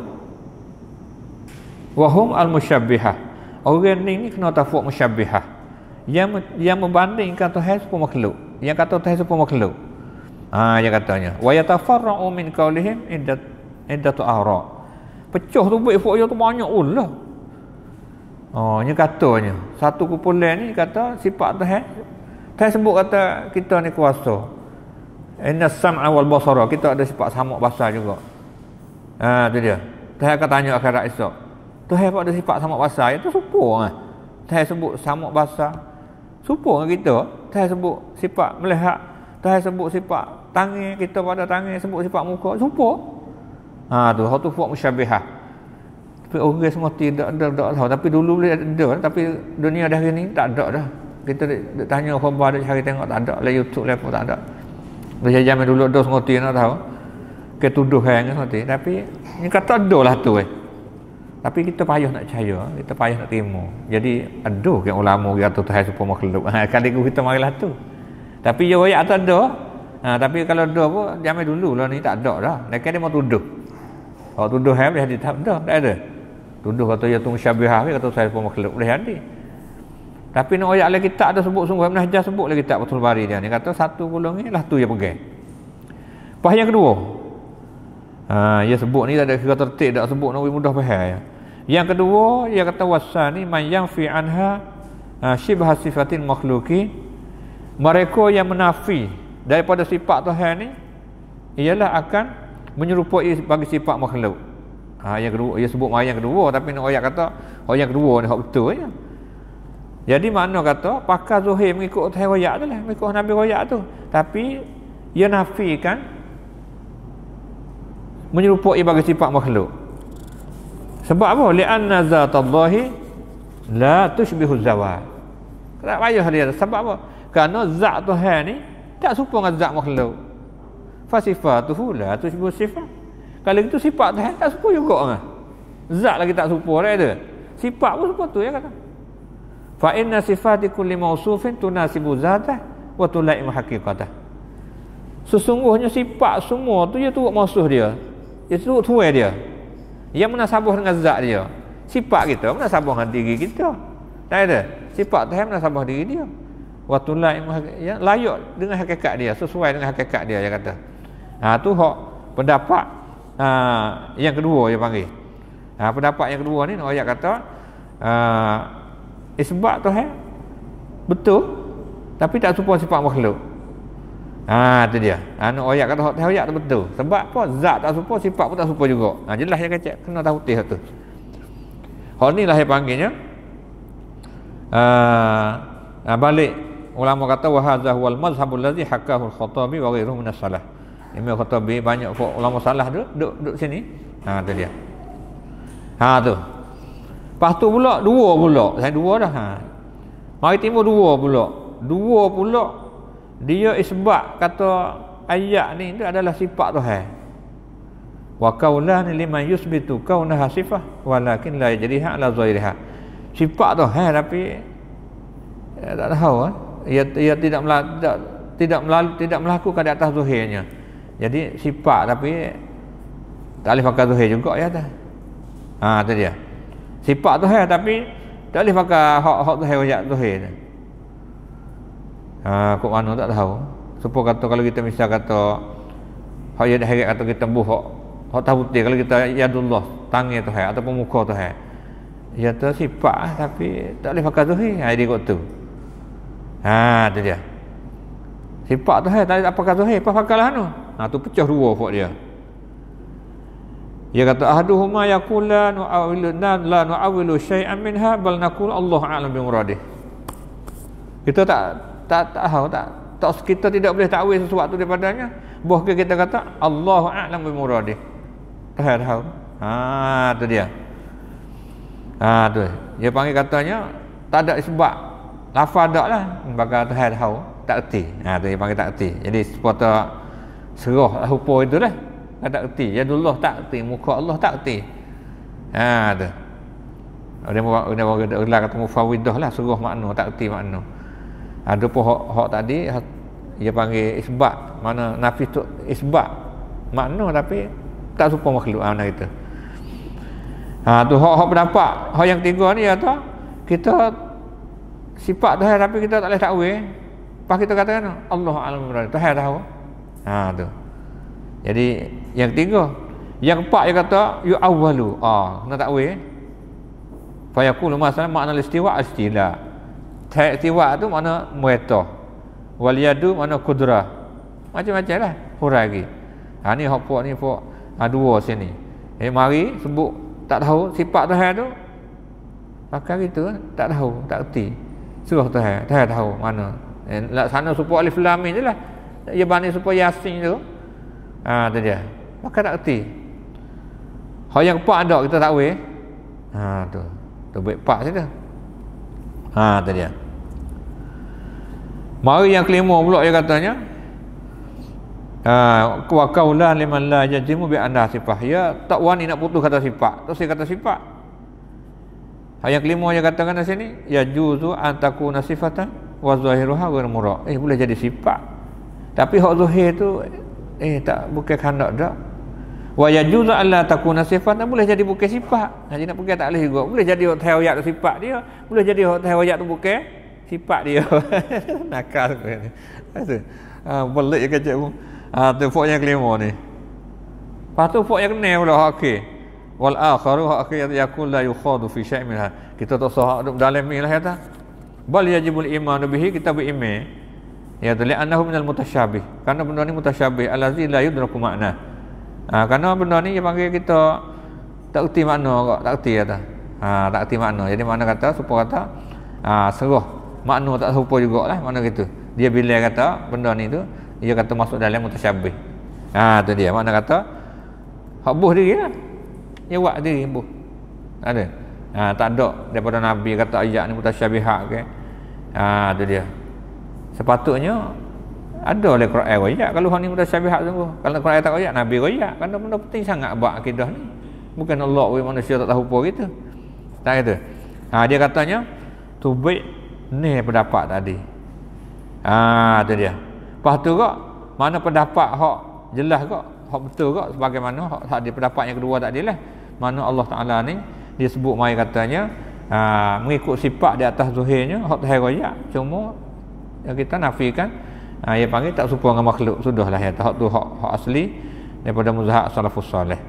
Wahum al-musyabbihah. Orang ni, ni kena tafuk musyabbihah. Yang yang membandingkan Tuhan serupa makhluk. Yang kata Tuhan serupa makhluk. Ha, yang katanya. Wa yatafarra'u min qaulihim iddat iddatu ara. Pecah tu buat efok tu banyak ulah. Oh, nya katanya. Satu kumpulan ni kata sifat Tuhan. Tuhan sebut kata kita ni kuasa. Inna sam'a wal basara, kita ada sifat sama basar juga. Ha, tu dia. Tuhan akan tanya akhirat esok. Tuhan ada sifat sama basar, itu serupa ah. Tuhan sebut sama basar. Serupa dengan kita. Tuhan sebut sifat melihat. Tuhan sebut sifat tangan, kita pada tangan sebut sifat muka. Serupa. Ha tu, hak tu fuq musyabbihah. Tapi orang semua tidak ada tak tahu, tapi dulu boleh ada, tapi dunia dah ni tak ada dah. Kita duk tanya khabar dak cari tengok tak ada, lah YouTube lepo tak ada. Dia zaman dulu ada semua nak tahu. Ke tuduh hang semati, tapi ni kata ada lah tu eh. Tapi kita payah nak percaya, kita payah nak terima. Jadi ada ke ulama kata Tuhan super makhluk. Ha kali kita marilah tu. Tapi yo ayat tak ada. Ha tapi kalau ada apa zaman dulu lah ni tak ada dah. Mereka dia mau tuduh. Kalau tuduh hang boleh ada tak ada, tak ada. Tuduh kata ya tu musyabbihah, kata Tuhan super makhluk boleh ada. Tapi nak ayat lagi tak ada sebut sungguh Ibn Hajar sebut lagi tak Fathul Bari dia ni kata satu golong ni lah tu yang pegang. Pas yang kedua. Ha dia sebut ni tak ada kira tertib, tak sebut nak mudah faham. Yang kedua dia kata wasani man yang fi anha syibha sifatin makhluqi. Mereka yang menafi daripada sifat Tuhan ni ialah akan menyerupai bagi sifat makhluk. Ha yang kedua dia sebut mai yang kedua, tapi nak ayat kata oh yang kedua ni hak betul ya. Jadi makna kata pakar Zuhair mengikut Tuhan royak tu lah, mengikut Nabi royak tu. Tapi ia nafikan menyerupai bagi sifat makhluk. Sebab apa? Li'anna zatallahi la tushbihu zawat. Tak payah dia. Sebab apa? Kerana zat Tuhan ni tak serupa dengan zat makhluk. Fa sifatuhu la tushbihu sifat. Kalau itu sifat Tuhan tak serupa juga kan. Zat lagi tak serupa dah ada. Sifat pun serupa tu ya kata. Fa inna sifati kulli mausufin tunasibu zatah wa tulaimu haqiqatah. Sesungguhnya sifat semua tu dia turut mausuf dia. Dia turut tuai dia. Yang munasabah dengan zat dia. Sifat kita munasabah dengan diri kita. Tak ada. Sifat Tuhan munasabah diri dia. Wa tulaimu ya layak dengan hakikat dia, sesuai dengan hakikat dia dia kata. Ha tu hak pendapat ha, yang kedua dia panggil. Ha pendapat yang kedua ni nak ayat kata ha, isbat Tuhan betul tapi tak serupa sifat makhluk. Ha tu dia. Ha nak ayat kata hak ayat tu betul. Sebab apa? Zat tak serupa, sifat pun tak serupa juga. Ha jelas dia kecek kena tahu tih tu. Hal ni lah dia panggilnya uh, uh, balik ulama kata wa hadza huwal mazhabul ladzi hakahu al-Khattabi wa ghairuhu min as-salaf. Imam Khattabi banyak ulama salah duk duk duk sini. Ha tu dia. Ha tu. Lepas tu pula dua pula. Saya dua dah. Ha. Mari timbul dua pula. Dua pula dia isbat kata ayat ni itu adalah sifat Tuhan. Wa qaulan liman yusbitu kaunaha sifah walakin la yajriha ala zahiriha. Sifat Tuhan tapi ya, tak tahu ah. Ia, ia tidak melaku, tidak tidak melalu, tidak melakukan di atas zahirnya. Jadi sifat tapi tak boleh pakai zahir juga ya dah. Ha tu dia. Sifat Tuhan tapi tak boleh pakai hak-hak Tuhan ayat zahir. Ha kok mana tak tahu. Supaya kata kalau kita misal kata hak ya dah kata kita buh hak hak tahu betul kalau kita yadullah tangan Tuhan ataupun muka Tuhan. Ya tu sifat tapi tak boleh pakai zahir. Ha dia kata tu. Ha tu dia. Sifat Tuhan tak boleh pakai zahir, apa pakailah anu. Ha tu pecah dua buat dia. Dia kata ahaduhuma yaqula nu'awilu la nu'awilu syai'an minha bal naqul Allah a'lam bi muradih. Kita tak tak tak tahu tak tak kita tidak boleh takwil sesuatu daripadanya, bahkan kita kata Allah a'lam bi muradih. Tak tahu. Ha tu dia. Ha tu. Dia panggil katanya tak ada sebab. Lafaz dak lah, bagi Tuhan tahu, tak erti. Ha tu dia panggil tak erti. Jadi sepatutnya serah rupa itu lah. Tak erti. Yadullah tak erti, muka Allah tak erti. Ha tu. Dia dia dia kata mufawwidah lah, serah makna, tak erti makna. Ada pun hak, hak tadi dia panggil isbat, mana nafi tu isbat makna tapi tak serupa makhluk, mana kita. Ha tu hak-hak pendapat. Hak yang tiga ni ya tu kita sifat Tuhan tapi kita tak boleh takwil. Pas kita katakan Allah alam berada, Tuhan tahu. Ha tu. Jadi yang ketiga, yang keempat dia kata yu awwalu. Ah, kena takwil. Fa yaqulu masalan makna istiwa istila. Istiwa tu makna muetah. Wal yadu makna kudrah. Macam-macam lah hurai lagi. Ha ni hak puak ni puak ha, dua sini. Eh mari sebut tak tahu sifat Tuhan tu. Pakai gitu tak tahu, tak erti. Suruh Tuhan, Tuhan tahu mana. Eh, laksana supaya alif lam mim jelah. Ya bani supaya yasin tu. Ha tu dia. Maka tak erti. Hak yang empat ada kita takwil. Ha tu. Tu baik empat saja. Ha tu dia. Mari yang kelima pula dia katanya. Ha wa qaulan liman la yajimu bi anna sifah. Ya tak wani nak putus kata sifat. Tu saya kata sifat. Hak yang kelima dia katakan di sini ya juzu an takuna sifatan wa zahiruha ghairu murad. Eh boleh jadi sifat. Tapi hak zahir tu eh tak bukan khandak dak. Wa yajuzu alla takuna sifatan boleh jadi bukan sifat. Jadi nak pergi tak boleh juga. Boleh jadi hak tayawiyat tu sifat dia, boleh jadi hak tayawiyat tu bukan sifat dia. Nakal ni. Tu. Ha belik je kecik pun. Ha tu fok yang kelima ni. Lepas tu fok yang keenam pula hak akhir. Wal akharu hak akhir yakul la yukhadu fi syai' minha. Kita tak sah duduk dalam ni lah kata. Bal yajibul iman bihi, kita beriman. Ya tu li'annahu minal mutasyabih. Karena benda ni mutasyabih allazi la yudraku makna. Ha, kerana benda ni dia panggil kita tak erti makna kok, tak erti kata. Ha, tak erti makna. Jadi mana kata supaya kata ha, serah makna tak serupa jugalah, mana gitu. Dia bila kata benda ni tu dia kata masuk dalam mutasyabih. Ha tu dia. Mana kata hak buh diri lah. Dia buat diri buh. Tak ada. Ha tak ada daripada nabi kata ayat ni mutasyabihat ke. Ha tu dia. Sepatutnya ada oleh Quran royak kalau hang ni mutasyabihat sungguh. Kalau Quran tak royak nabi royak. Kerana benda penting sangat bab akidah ni. Bukan Allah we manusia tak tahu apa gitu. Tak gitu. Ha dia katanya tubik ni pendapat tadi. Ha tu dia. Lepas tu kok mana pendapat hak jelas kok, hak betul kok sebagaimana hak tadi pendapat yang kedua tadi lah. Mana Allah Taala ni dia sebut mai katanya ha, mengikut sifat di atas zahirnya hak tahir royak. Cuma yang kita nafikan ha, dia panggil tak serupa dengan makhluk. Sudahlah ya hak tu hak, hak asli daripada mazhab salafus salih.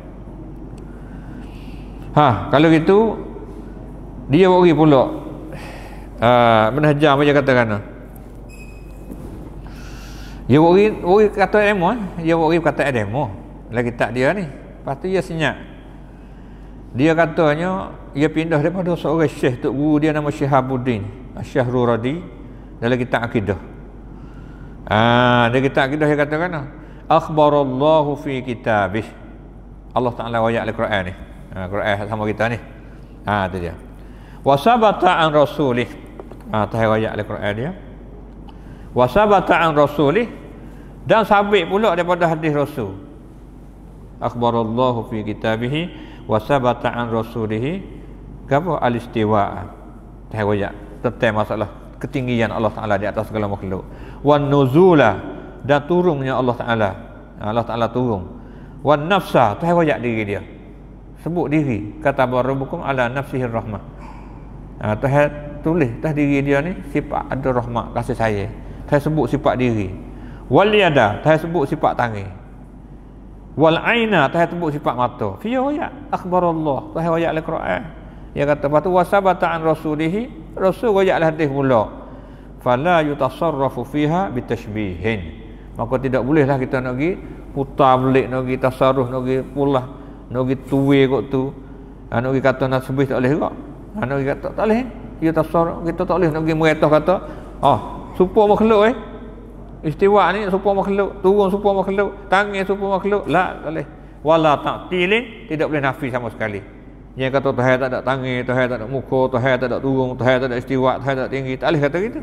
Ha kalau gitu dia bagi pula uh, menhajar macam katakan dia bagi bagi kata demo dia bagi kata demo lagi tak dia ni. Lepas tu dia senyap. Dia katanya dia pindah daripada seorang syekh tok guru dia nama Syihabuddin Asy-Syahrul Radi dalam kitab akidah. Ah dia kitab akidah dia katakan akhbarallahu fi kitabih. Allah Taala ayat al-Quran ni. Ha Quran sama kita ni. Ha tu dia. Wa sabata an rasulih. Ah tahir ayat al-Quran dia. Wa sabata an rasulih dan sabit pula daripada hadis Rasul. Akhbarallahu fi kitabih wa sabata an rasulih apa al-istiwa. Tahir ayat tentang masalah ketinggian Allah Taala di atas segala makhluk. Wan nuzula dan turunnya Allah Taala. Allah Taala turun. Wan nafsa tahir ayat diri dia. Sebut diri kata rabbukum ala nafsihi rahmah. Ha tahir tulis tah diri dia ni sifat ada rahmat kasih sayang. Saya sebut sifat diri. Wal yada, saya sebut sifat tangan. Wal aina, saya sebut sifat mata. Fi ya akhbarallah, saya ayat al-Quran. Dia kata patu wasabata an rasulih, rasul ayat hadis pula. Fala yutasarrafu fiha bitashbihin. Maka tidak bolehlah kita nak pergi putar belik, nak pergi tasarruf, nak pergi pulah, nak pergi tuwe kok tu. Nak pergi kata nasbih tak boleh kok. Nak pergi kata tak boleh. Dia tasarruf, kita tak boleh nak pergi meretah kata, oh supaya makhluk eh istiwa ni supaya makhluk, turun supaya makhluk, tangan supaya makhluk, la tak boleh. Wala ta'tilin, tidak boleh nafi sama sekali. Yang kata Tuhan tak ada tangan, Tuhan tak ada muka, Tuhan tak ada turun, Tuhan tak ada istiwa, Tuhan tak ada tinggi, tak boleh kata gitu.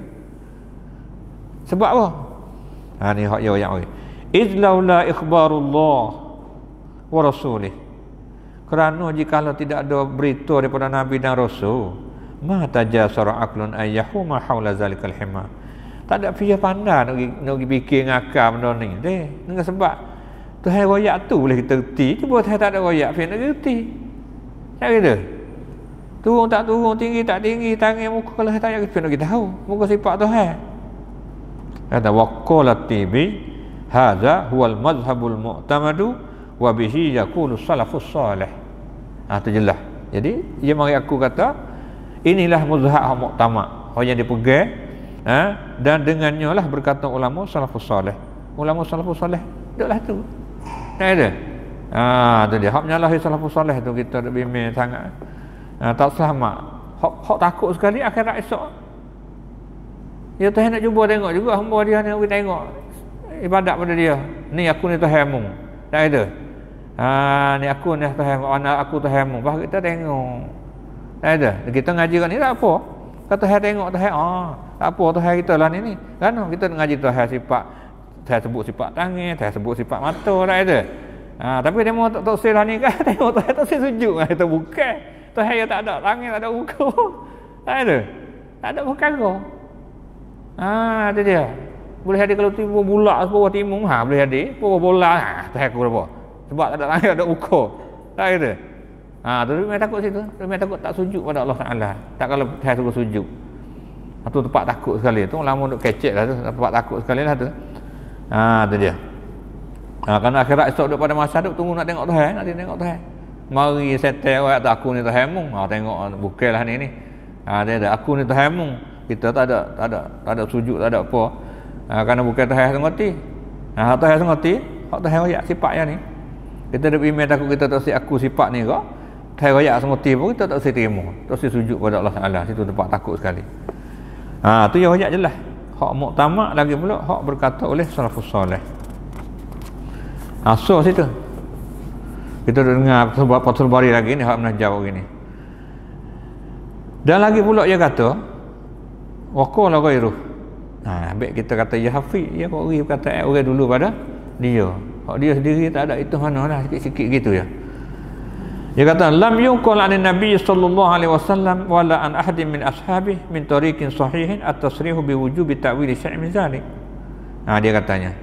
Sebab apa? Ha ni hak yang oi. Izlaula ikhbarullah wa rasulih. Kerana jikalau tidak ada berita daripada nabi dan rasul, ma tajasara aqlun ayyahu ma haula zalikal hima. Tak ada fikir pandai nak pergi, nak pergi fikir ngakal benda ni. Deh, dengan sebab Tuhan royak tu boleh kita reti. Cuba Tuhan tak ada royak, fikir nak reti. Tak kira. Turun tak turun, tinggi tak tinggi, tangan muka kalau tak ada fikir nak kita tahu. Muka sifat Tuhan. Kata waqalati bi hadza huwal mazhabul mu'tamadu wa bihi yaqulu salafus salih. Ah tu jelas. Jadi dia mari aku kata inilah mazhab mu'tamad. Orang yang dipegang, ha? Dan dengannya lah berkata ulama salafus salih. Ulama salafus salih deklah tu. Tak ada. Ah tu dia. Hak menyalahi salafus salih tu kita dak bimbing sangat. Ha, tak selamat. Hak hak takut sekali akhirat esok. Ya Tuhan nak cuba tengok juga hamba dia ni pergi tengok ibadat pada dia. Ni aku ni Tuhanmu. Tak ada. Ha ni aku ni Tuhan, anak aku Tuhanmu. Bah kita tengok. Tak ada. Kita ngaji kat ni tak apa. Kata Tuhan tengok Tuhan. Ah, tak apa Tuhan kita lah ni ni. Kan kita ngaji Tuhan sifat, saya sebut sifat tangan, saya sebut sifat mata, tak ada. Ha tapi demo tak tak lah ni kan tengok Tuhan tak sel sujud kita bukan. Tuhan yang tak ada tangan, tak ada muka. Tak ada. Tak ada perkara. Ah, tu dia. Boleh ada kalau timbul bulat bawah timung, ha boleh ada. Bawah bola, ha tak aku berapa. Sebab tak ada tangan, tak ada muka. Tak ada. Ha tu memang takut situ. Memang takut tak sujud pada Allah Taala. Tak kalau saya suruh sujud. Ha tu tempat takut sekali. Tu lama duk kecek lah tu, tempat takut sekali lah tu. Ha tu dia. Ha kerana akhirat esok duk pada masa duk tunggu nak tengok Tuhan, nak tengok Tuhan. Mari setel orang tak aku ni Tuhanmu. Ha tengok bukanlah ni ni. Ha dia ada aku ni Tuhanmu. Kita tak ada tak ada tak ada sujud, tak ada apa. Ha, kerana bukan Tuhan yang ngerti. Ha Tuhan yang ngerti, hak Tuhan royak sifat yang ni. Kita ada imej takut kita tak si aku sifat ni kok. Tuhan royak ngerti pun kita tak si terima. Tak si sujud pada Allah Taala. Situ tempat takut sekali. Ha tu yang royak jelas. Hak muktamad lagi pula hak berkata oleh salafus salih. Ha so situ. Kita dengar sebab Fathul Bari lagi ni hak menjawab gini. Dan lagi pula dia kata waqala ghairuh. Ha, baik kita kata ya hafiz, ya kok orang kata orang dulu pada dia. Hak dia sendiri tak ada itu manalah sikit-sikit gitu ya. Dia kata lam yuqal anin nabiy sallallahu alaihi wasallam wala an ahadin min ashabihi min tariqin sahihin at-tasrihu bi wujubi ta'wil syai' min zalik. Ha dia katanya.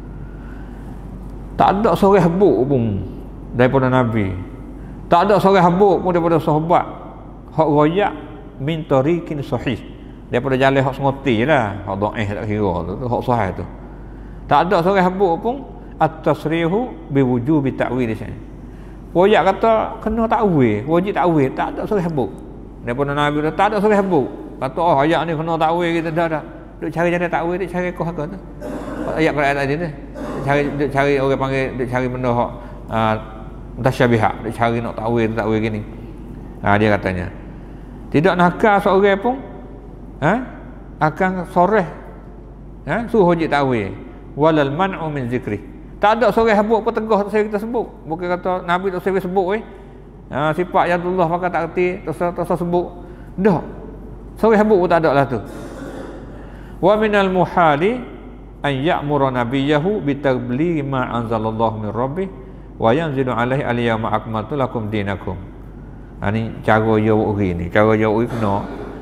Tak ada seorang habuk pun daripada nabi. Tak ada seorang habuk pun daripada sahabat hak royak min tariqin sahih. Daripada jalan hak semoti lah, hak dhaif tak kira tu, tu hak sahih tu. Tak ada seorang habuk pun at-tasrihu bi wujubi ta'wil syai'. Royak kata kena takwil, wajib takwil, tak ada seorang habuk. Daripada nabi tu tak ada seorang habuk. Kata oh ayat ni kena takwil kita dah dah. Duk cari jalan takwil, duk cari kau harga tu. Ayat Quran tadi tu. Cari duk cari orang panggil duk cari benda hak uh, mutasyabihat, duk cari nak takwil takwil gini. Ha dia katanya. Tidak nakal seorang pun ha? Akan soreh ha? Suruh wajib takwil walal man'u min zikri. Tak ada seorang habuk apa tegah saya kita sebut. Bukan kata Nabi tak saya sebut eh. Ha, sifat yang Allah pakai tak erti terus sebut. Dah. Seorang habuk pun tak ada lah tu. Wa minal muhali an ya'mura nabiyahu bi tablighi ma anzalallahu min rabbih wa yanzilu alaihi al-yawma akmaltu lakum dinakum. Ha ni cara jawab ni, cara jawab kena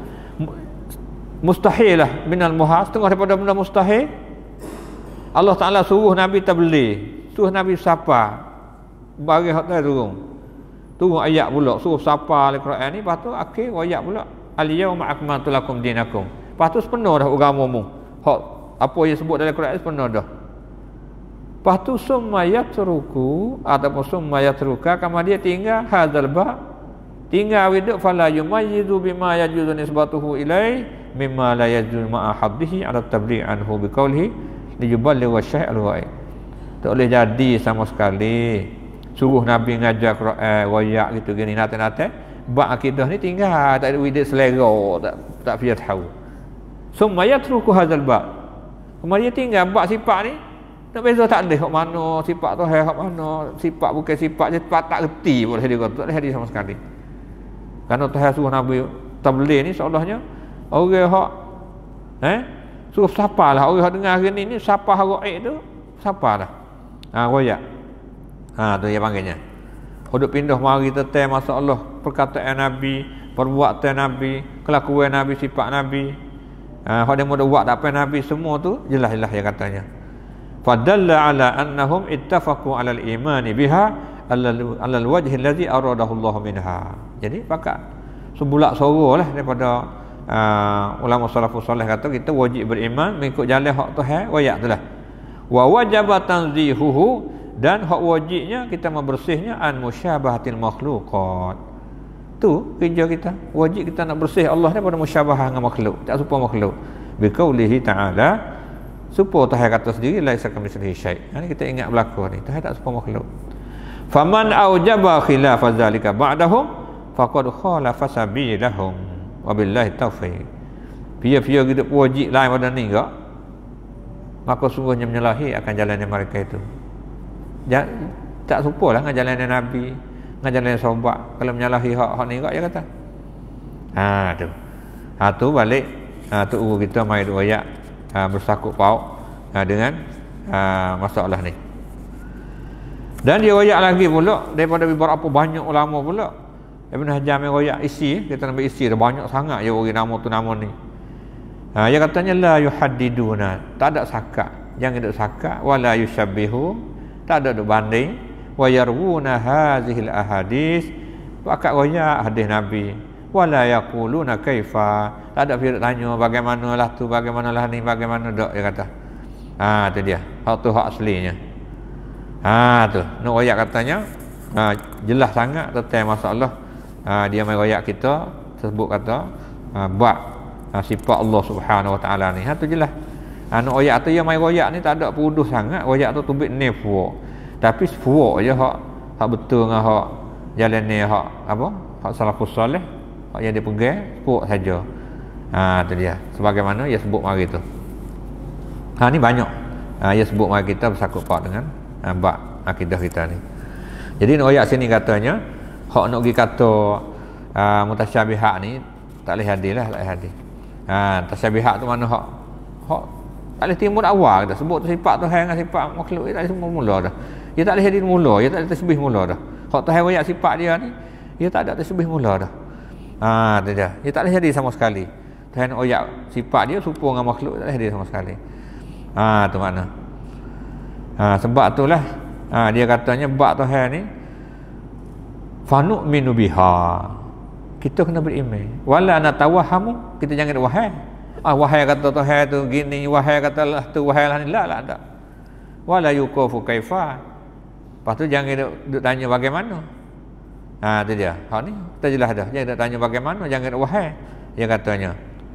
mustahil lah minal muhal, setengah daripada benda mustahil. Allah Ta'ala suruh Nabi tabligh, suruh Nabi sapa bagi hak tu turun turun ayat pula suruh sapa al-Quran ni. Lepas tu akhir ayat pula al-yawma akmaltu lakum dinakum. Lepas tu sepenuh dah agamamu, hak apa yang sebut dalam Quran sepenuh dah. Lepas tu summa yatruku ataupun summa yatruka kama dia tinggal hadzal ba, tinggal widuk fala yumayyizu bima yajuzu nisbatuhu ilai mimma la yajuzu ma'a haddihi ala tabligh anhu biqaulihi liyuballigha syai' al-ghaib. Tak boleh jadi sama sekali suruh Nabi ngajar Quran wayak gitu gini nate-nate bab akidah ni tinggal tak ada widuk selera, tak tak biar tahu. Summa yatruku hadzal ba, kemudian tinggal bab sifat ni tak beza tak ada hak mana sifat tu hak mana sifat bukan sifat je tak reti boleh dia kata tak ada hadis sama sekali. Kerana Tuhan suruh Nabi tabligh ni seolahnya orang hak eh suruh sapalah orang hak dengar hari ni ni siapa haraib tu sapalah. Ha royak. Ha tu dia panggilnya. Hidup pindah mari teteh masalah perkataan Nabi, perbuatan Nabi, kelakuan Nabi, sifat Nabi. Ah, hak demo dak buat tak apa Nabi semua tu jelas-jelas dia katanya. Fadalla ala annahum ittafaqu ala al-iman biha ala al-wajh allazi aradahu Allah minha. Jadi pakat sebulak suara lah daripada uh, ulama salafus salih kata kita wajib beriman mengikut jalan hak Tuhan wayak tu lah. Wa wajaba tanzihuhu, dan hak wajibnya kita membersihnya an musyabahatil makhluqat. Tu kerja kita, wajib kita nak bersih Allah daripada musyabahah dengan makhluk, tak serupa makhluk. Bi qaulihi ta'ala, serupa Tuhan kata sendiri laisa kamitslihi syai'. Ha, kita ingat berlaku ni, Tuhan tak serupa makhluk. Faman aujaba khilafa zalika ba'dahum faqad khalafa sabilahum wabillahi taufiq. Pia-pia hidup wajib lain pada ni enggak, maka sungguhnya menyalahi akan jalannya mereka itu. Ja, tak serupalah dengan jalannya Nabi, dengan jalannya sahabat. Kalau menyalahi hak-hak ni enggak, dia kata. Ha tu. Ha tu balik ha tu guru kita mai duk ayat ha, bersakut paut ha, dengan ha, masalah ni. Dan dia royak lagi pula daripada beberapa banyak ulama pula. Ibn Hajar mai royak isi, kita ambil isi dah banyak sangat ya orang nama tu nama ni. Ha, dia katanya la yuhaddiduna, tak ada sakat, jangan ada sakat, wala yushabbihu, tak ada duk banding, wa yarwuna hazihil ahadis, pakat royak hadis Nabi, wala yaquluna kaifa, tak ada dia tanya bagaimanalah tu, bagaimanalah ni, bagaimana dak, dia kata. Ha tu dia, hak tu hak aslinya. Ha tu, nak royak katanya ha, jelas sangat tentang masalah ha, dia mai royak kita sebut kata ha, bab ha, sifat Allah Subhanahu Wa Taala ni. Ha tu jelas. Ha nak royak tu dia mai royak ni tak ada peruduh sangat, royak tu tumbik nefu. Tapi fuak je hak hak betul dengan hak jalan ni hak apa? Hak salafus salih, hak yang dia pegang fuak saja. Ha tu dia. Sebagaimana dia sebut mari tu. Ha ni banyak. Ha dia sebut mari kita bersakut pak dengan ha, bab akidah kita ni. Jadi nak ayat sini katanya hak nak pergi kata uh, mutasyabihat ni tak boleh hadir lah, tak boleh hadir. Ha tasyabihat tu mana hak hak tak boleh timbul awal dah sebut sifat Tuhan dengan sifat makhluk dia tak boleh semua mula dah. Dia tak boleh hadir mula, dia tak boleh tasbih mula dah. Hak Tuhan ayat sifat dia ni dia tak ada tasbih mula dah. Ha tu dia. Dia tak boleh hadir sama sekali. Tuhan ayat sifat dia serupa dengan makhluk, tak boleh hadir sama sekali. Ha tu makna. Ha sebab itulah ha, dia katanya bab Tuhan ni fanu'minu biha, kita kena beriman, wala natawahhamu, kita jangan wahai ah wahai kata Tuhan tu gini, wahai kata lah tu, wahai lah ni, la la tak, wala yuqafu kaifa, lepas tu jangan duk, duk tanya bagaimana. Ha tu dia, hak ni kita jelas dah, jangan duk tanya bagaimana, jangan duk wahai, dia katanya.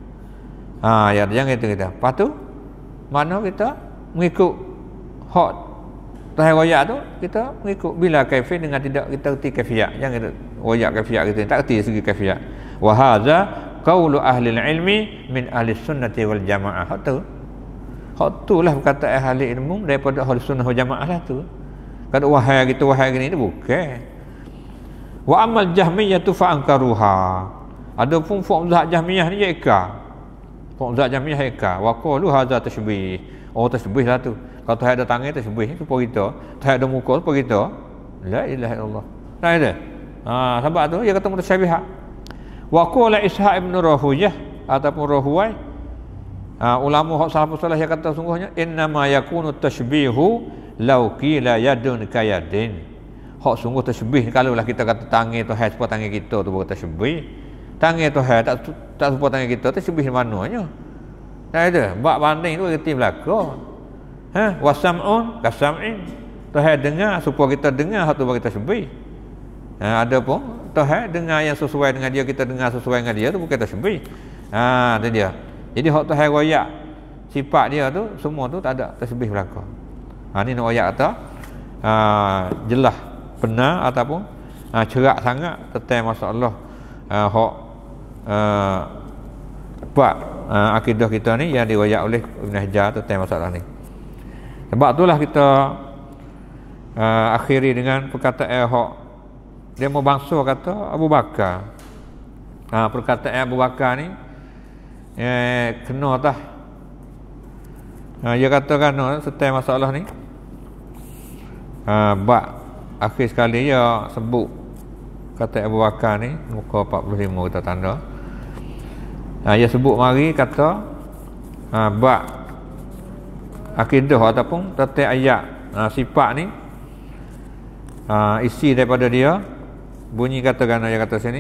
Ha ya jangan itu kita. Lepas tu mana kita mengikut hak Tuhan royak tu, kita mengikut bila kaifiyah dengan tidak kita reti kaifiyah. Jangan royak kaifiyah kita tak reti segi kaifiyah. Wa hadza qaulu ahli ilmi min ahli sunnati wal jamaah. Hak tu. Hak tu lah perkataan ahli ilmu daripada ahli sunnah wal jamaah lah tu. Kalau wahai gitu wahai gini tu bukan. Wa amal jahmiyah tu fa ankaruha. Adapun fa'um zat jahmiyah ni dia ikar. Fa'um zat jahmiyah ikar. Wa qalu hadza tashbih. Oh tasbih lah tu. Kalau Tuhan ada tangan tasbih tu pun kita, Tuhan ada muka tu pun kita. La ilaha illallah. Tak ada. Ha sebab tu dia kata mutasyabihat. Wa qala Ishaq ibn Rahuyah ataupun Rahuwai ha, ulama hak salafus salih dia kata sungguhnya innama yakunu tashbihu law qila yadun kayadin. Hak sungguh tasbih kalaulah kita kata tangan Tuhan serupa tangan kita tu baru tasbih. Tangan Tuhan tak tak serupa tangan kita, tasbih mananya? Tak ada. Bab banding tu reti belaka. Ha, wasam'un kasam'in. Tuhan dengar supaya kita dengar hak tu bagi kita tasbih. Ha, ada pun Tuhan dengar yang sesuai dengan dia, kita dengar sesuai dengan dia tu bukan tasbih. Ha, tu dia. Jadi hak Tuhan royak sifat dia tu semua tu tak ada tasbih belaka. Ha ni nak royak kata ha, jelas benar ataupun ha, cerak sangat tentang masalah ha, hak ha, bab ha, akidah kita ni yang diroyak oleh Ibn Hajar tentang masalah ni. Sebab itulah kita uh, akhiri dengan perkataan hak dia mau bangsa kata Abu Bakar. Ha, perkataan Abu Bakar ni eh, kena tah. Ha, dia kata kena setai masalah ni. Ha, bab akhir sekali dia sebut kata Abu Bakar ni muka empat puluh lima kita tanda. Ha, dia sebut mari kata ha, bab akidah ataupun tentang ayat ha, sifat ni ha, isi daripada dia bunyi katakan ayat kata sini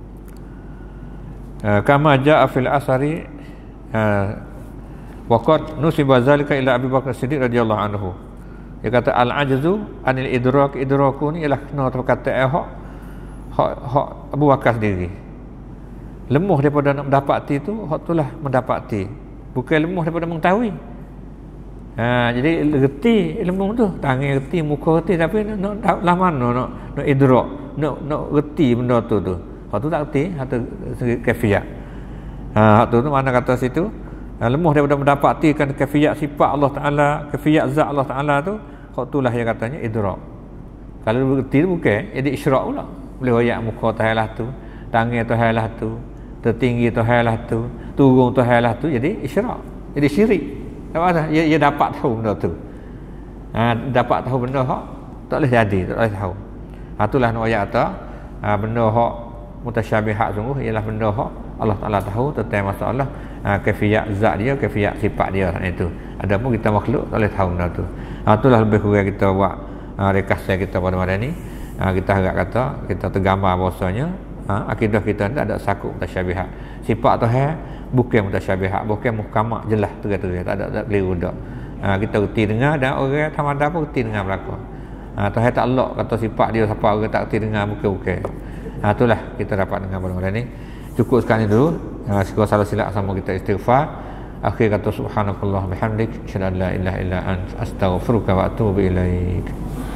ha, kama jaa fil asari ha, waqad nusiba zalika ila Abi Bakar Siddiq radhiyallahu anhu. Dia kata al-ajzu anil idrak, idraku ni ialah kena perkataan hak hak hak Abu Bakar sendiri. Lemah daripada nak mendapati tu, hak itulah mendapati. Bukan lemah daripada mengetahui. Ha, jadi reti ilmu tu, tangan reti, muka reti, tapi nak nak lah mana nak nak idrak, nak nak reti benda tu tu. Hak tu tak reti, hak tu kaifiat. Ha, hak tu tu mana kata situ? Ha, lemah daripada mendapatikan kaifiat sifat Allah Taala, kaifiat zat Allah Taala tu, hak itulah yang katanya idrak. Kalau reti tu bukan, jadi isyrak pula. Boleh royak muka tahalah tu, tangan tahalah tu, tertinggi tahalah tu, turun tahalah tu, jadi isyrak. Jadi syirik. Apa dah? Ia, ia dapat tahu benda tu. Ha, dapat tahu benda hak tak boleh jadi, tak boleh tahu. Ha, itulah nak ayat kata, ha, benda hak mutasyabihat sungguh ialah benda hak Allah Taala tahu tentang masalah ha, kaifiat zat dia, kaifiat sifat dia itu. Adapun kita makhluk tak boleh tahu benda tu. Ha, itulah lebih kurang kita buat ha, rekasan kita pada malam ni. Ha, kita harap kata kita tergambar bahasanya ha, akidah kita tak ada sakut mutasyabihat. Sifat Tuhan bukan mutasyabihat, bukan muhkamat jelas terang-terang, tak ada tak keliru dak. Ha, kita reti dengar dan orang tamada pun reti dengar belaka. Ha, Tuhan tak elok kata sifat dia siapa orang tak reti dengar bukan-bukan. Ha, itulah kita dapat dengar pada malam ni. Cukup sekali dulu. Ha, sekiranya salah silap sama kita istighfar. Akhir kata subhanakallah bihamdik, asyhadu an la ilaha illa anta, astaghfiruka wa atubu ilaik.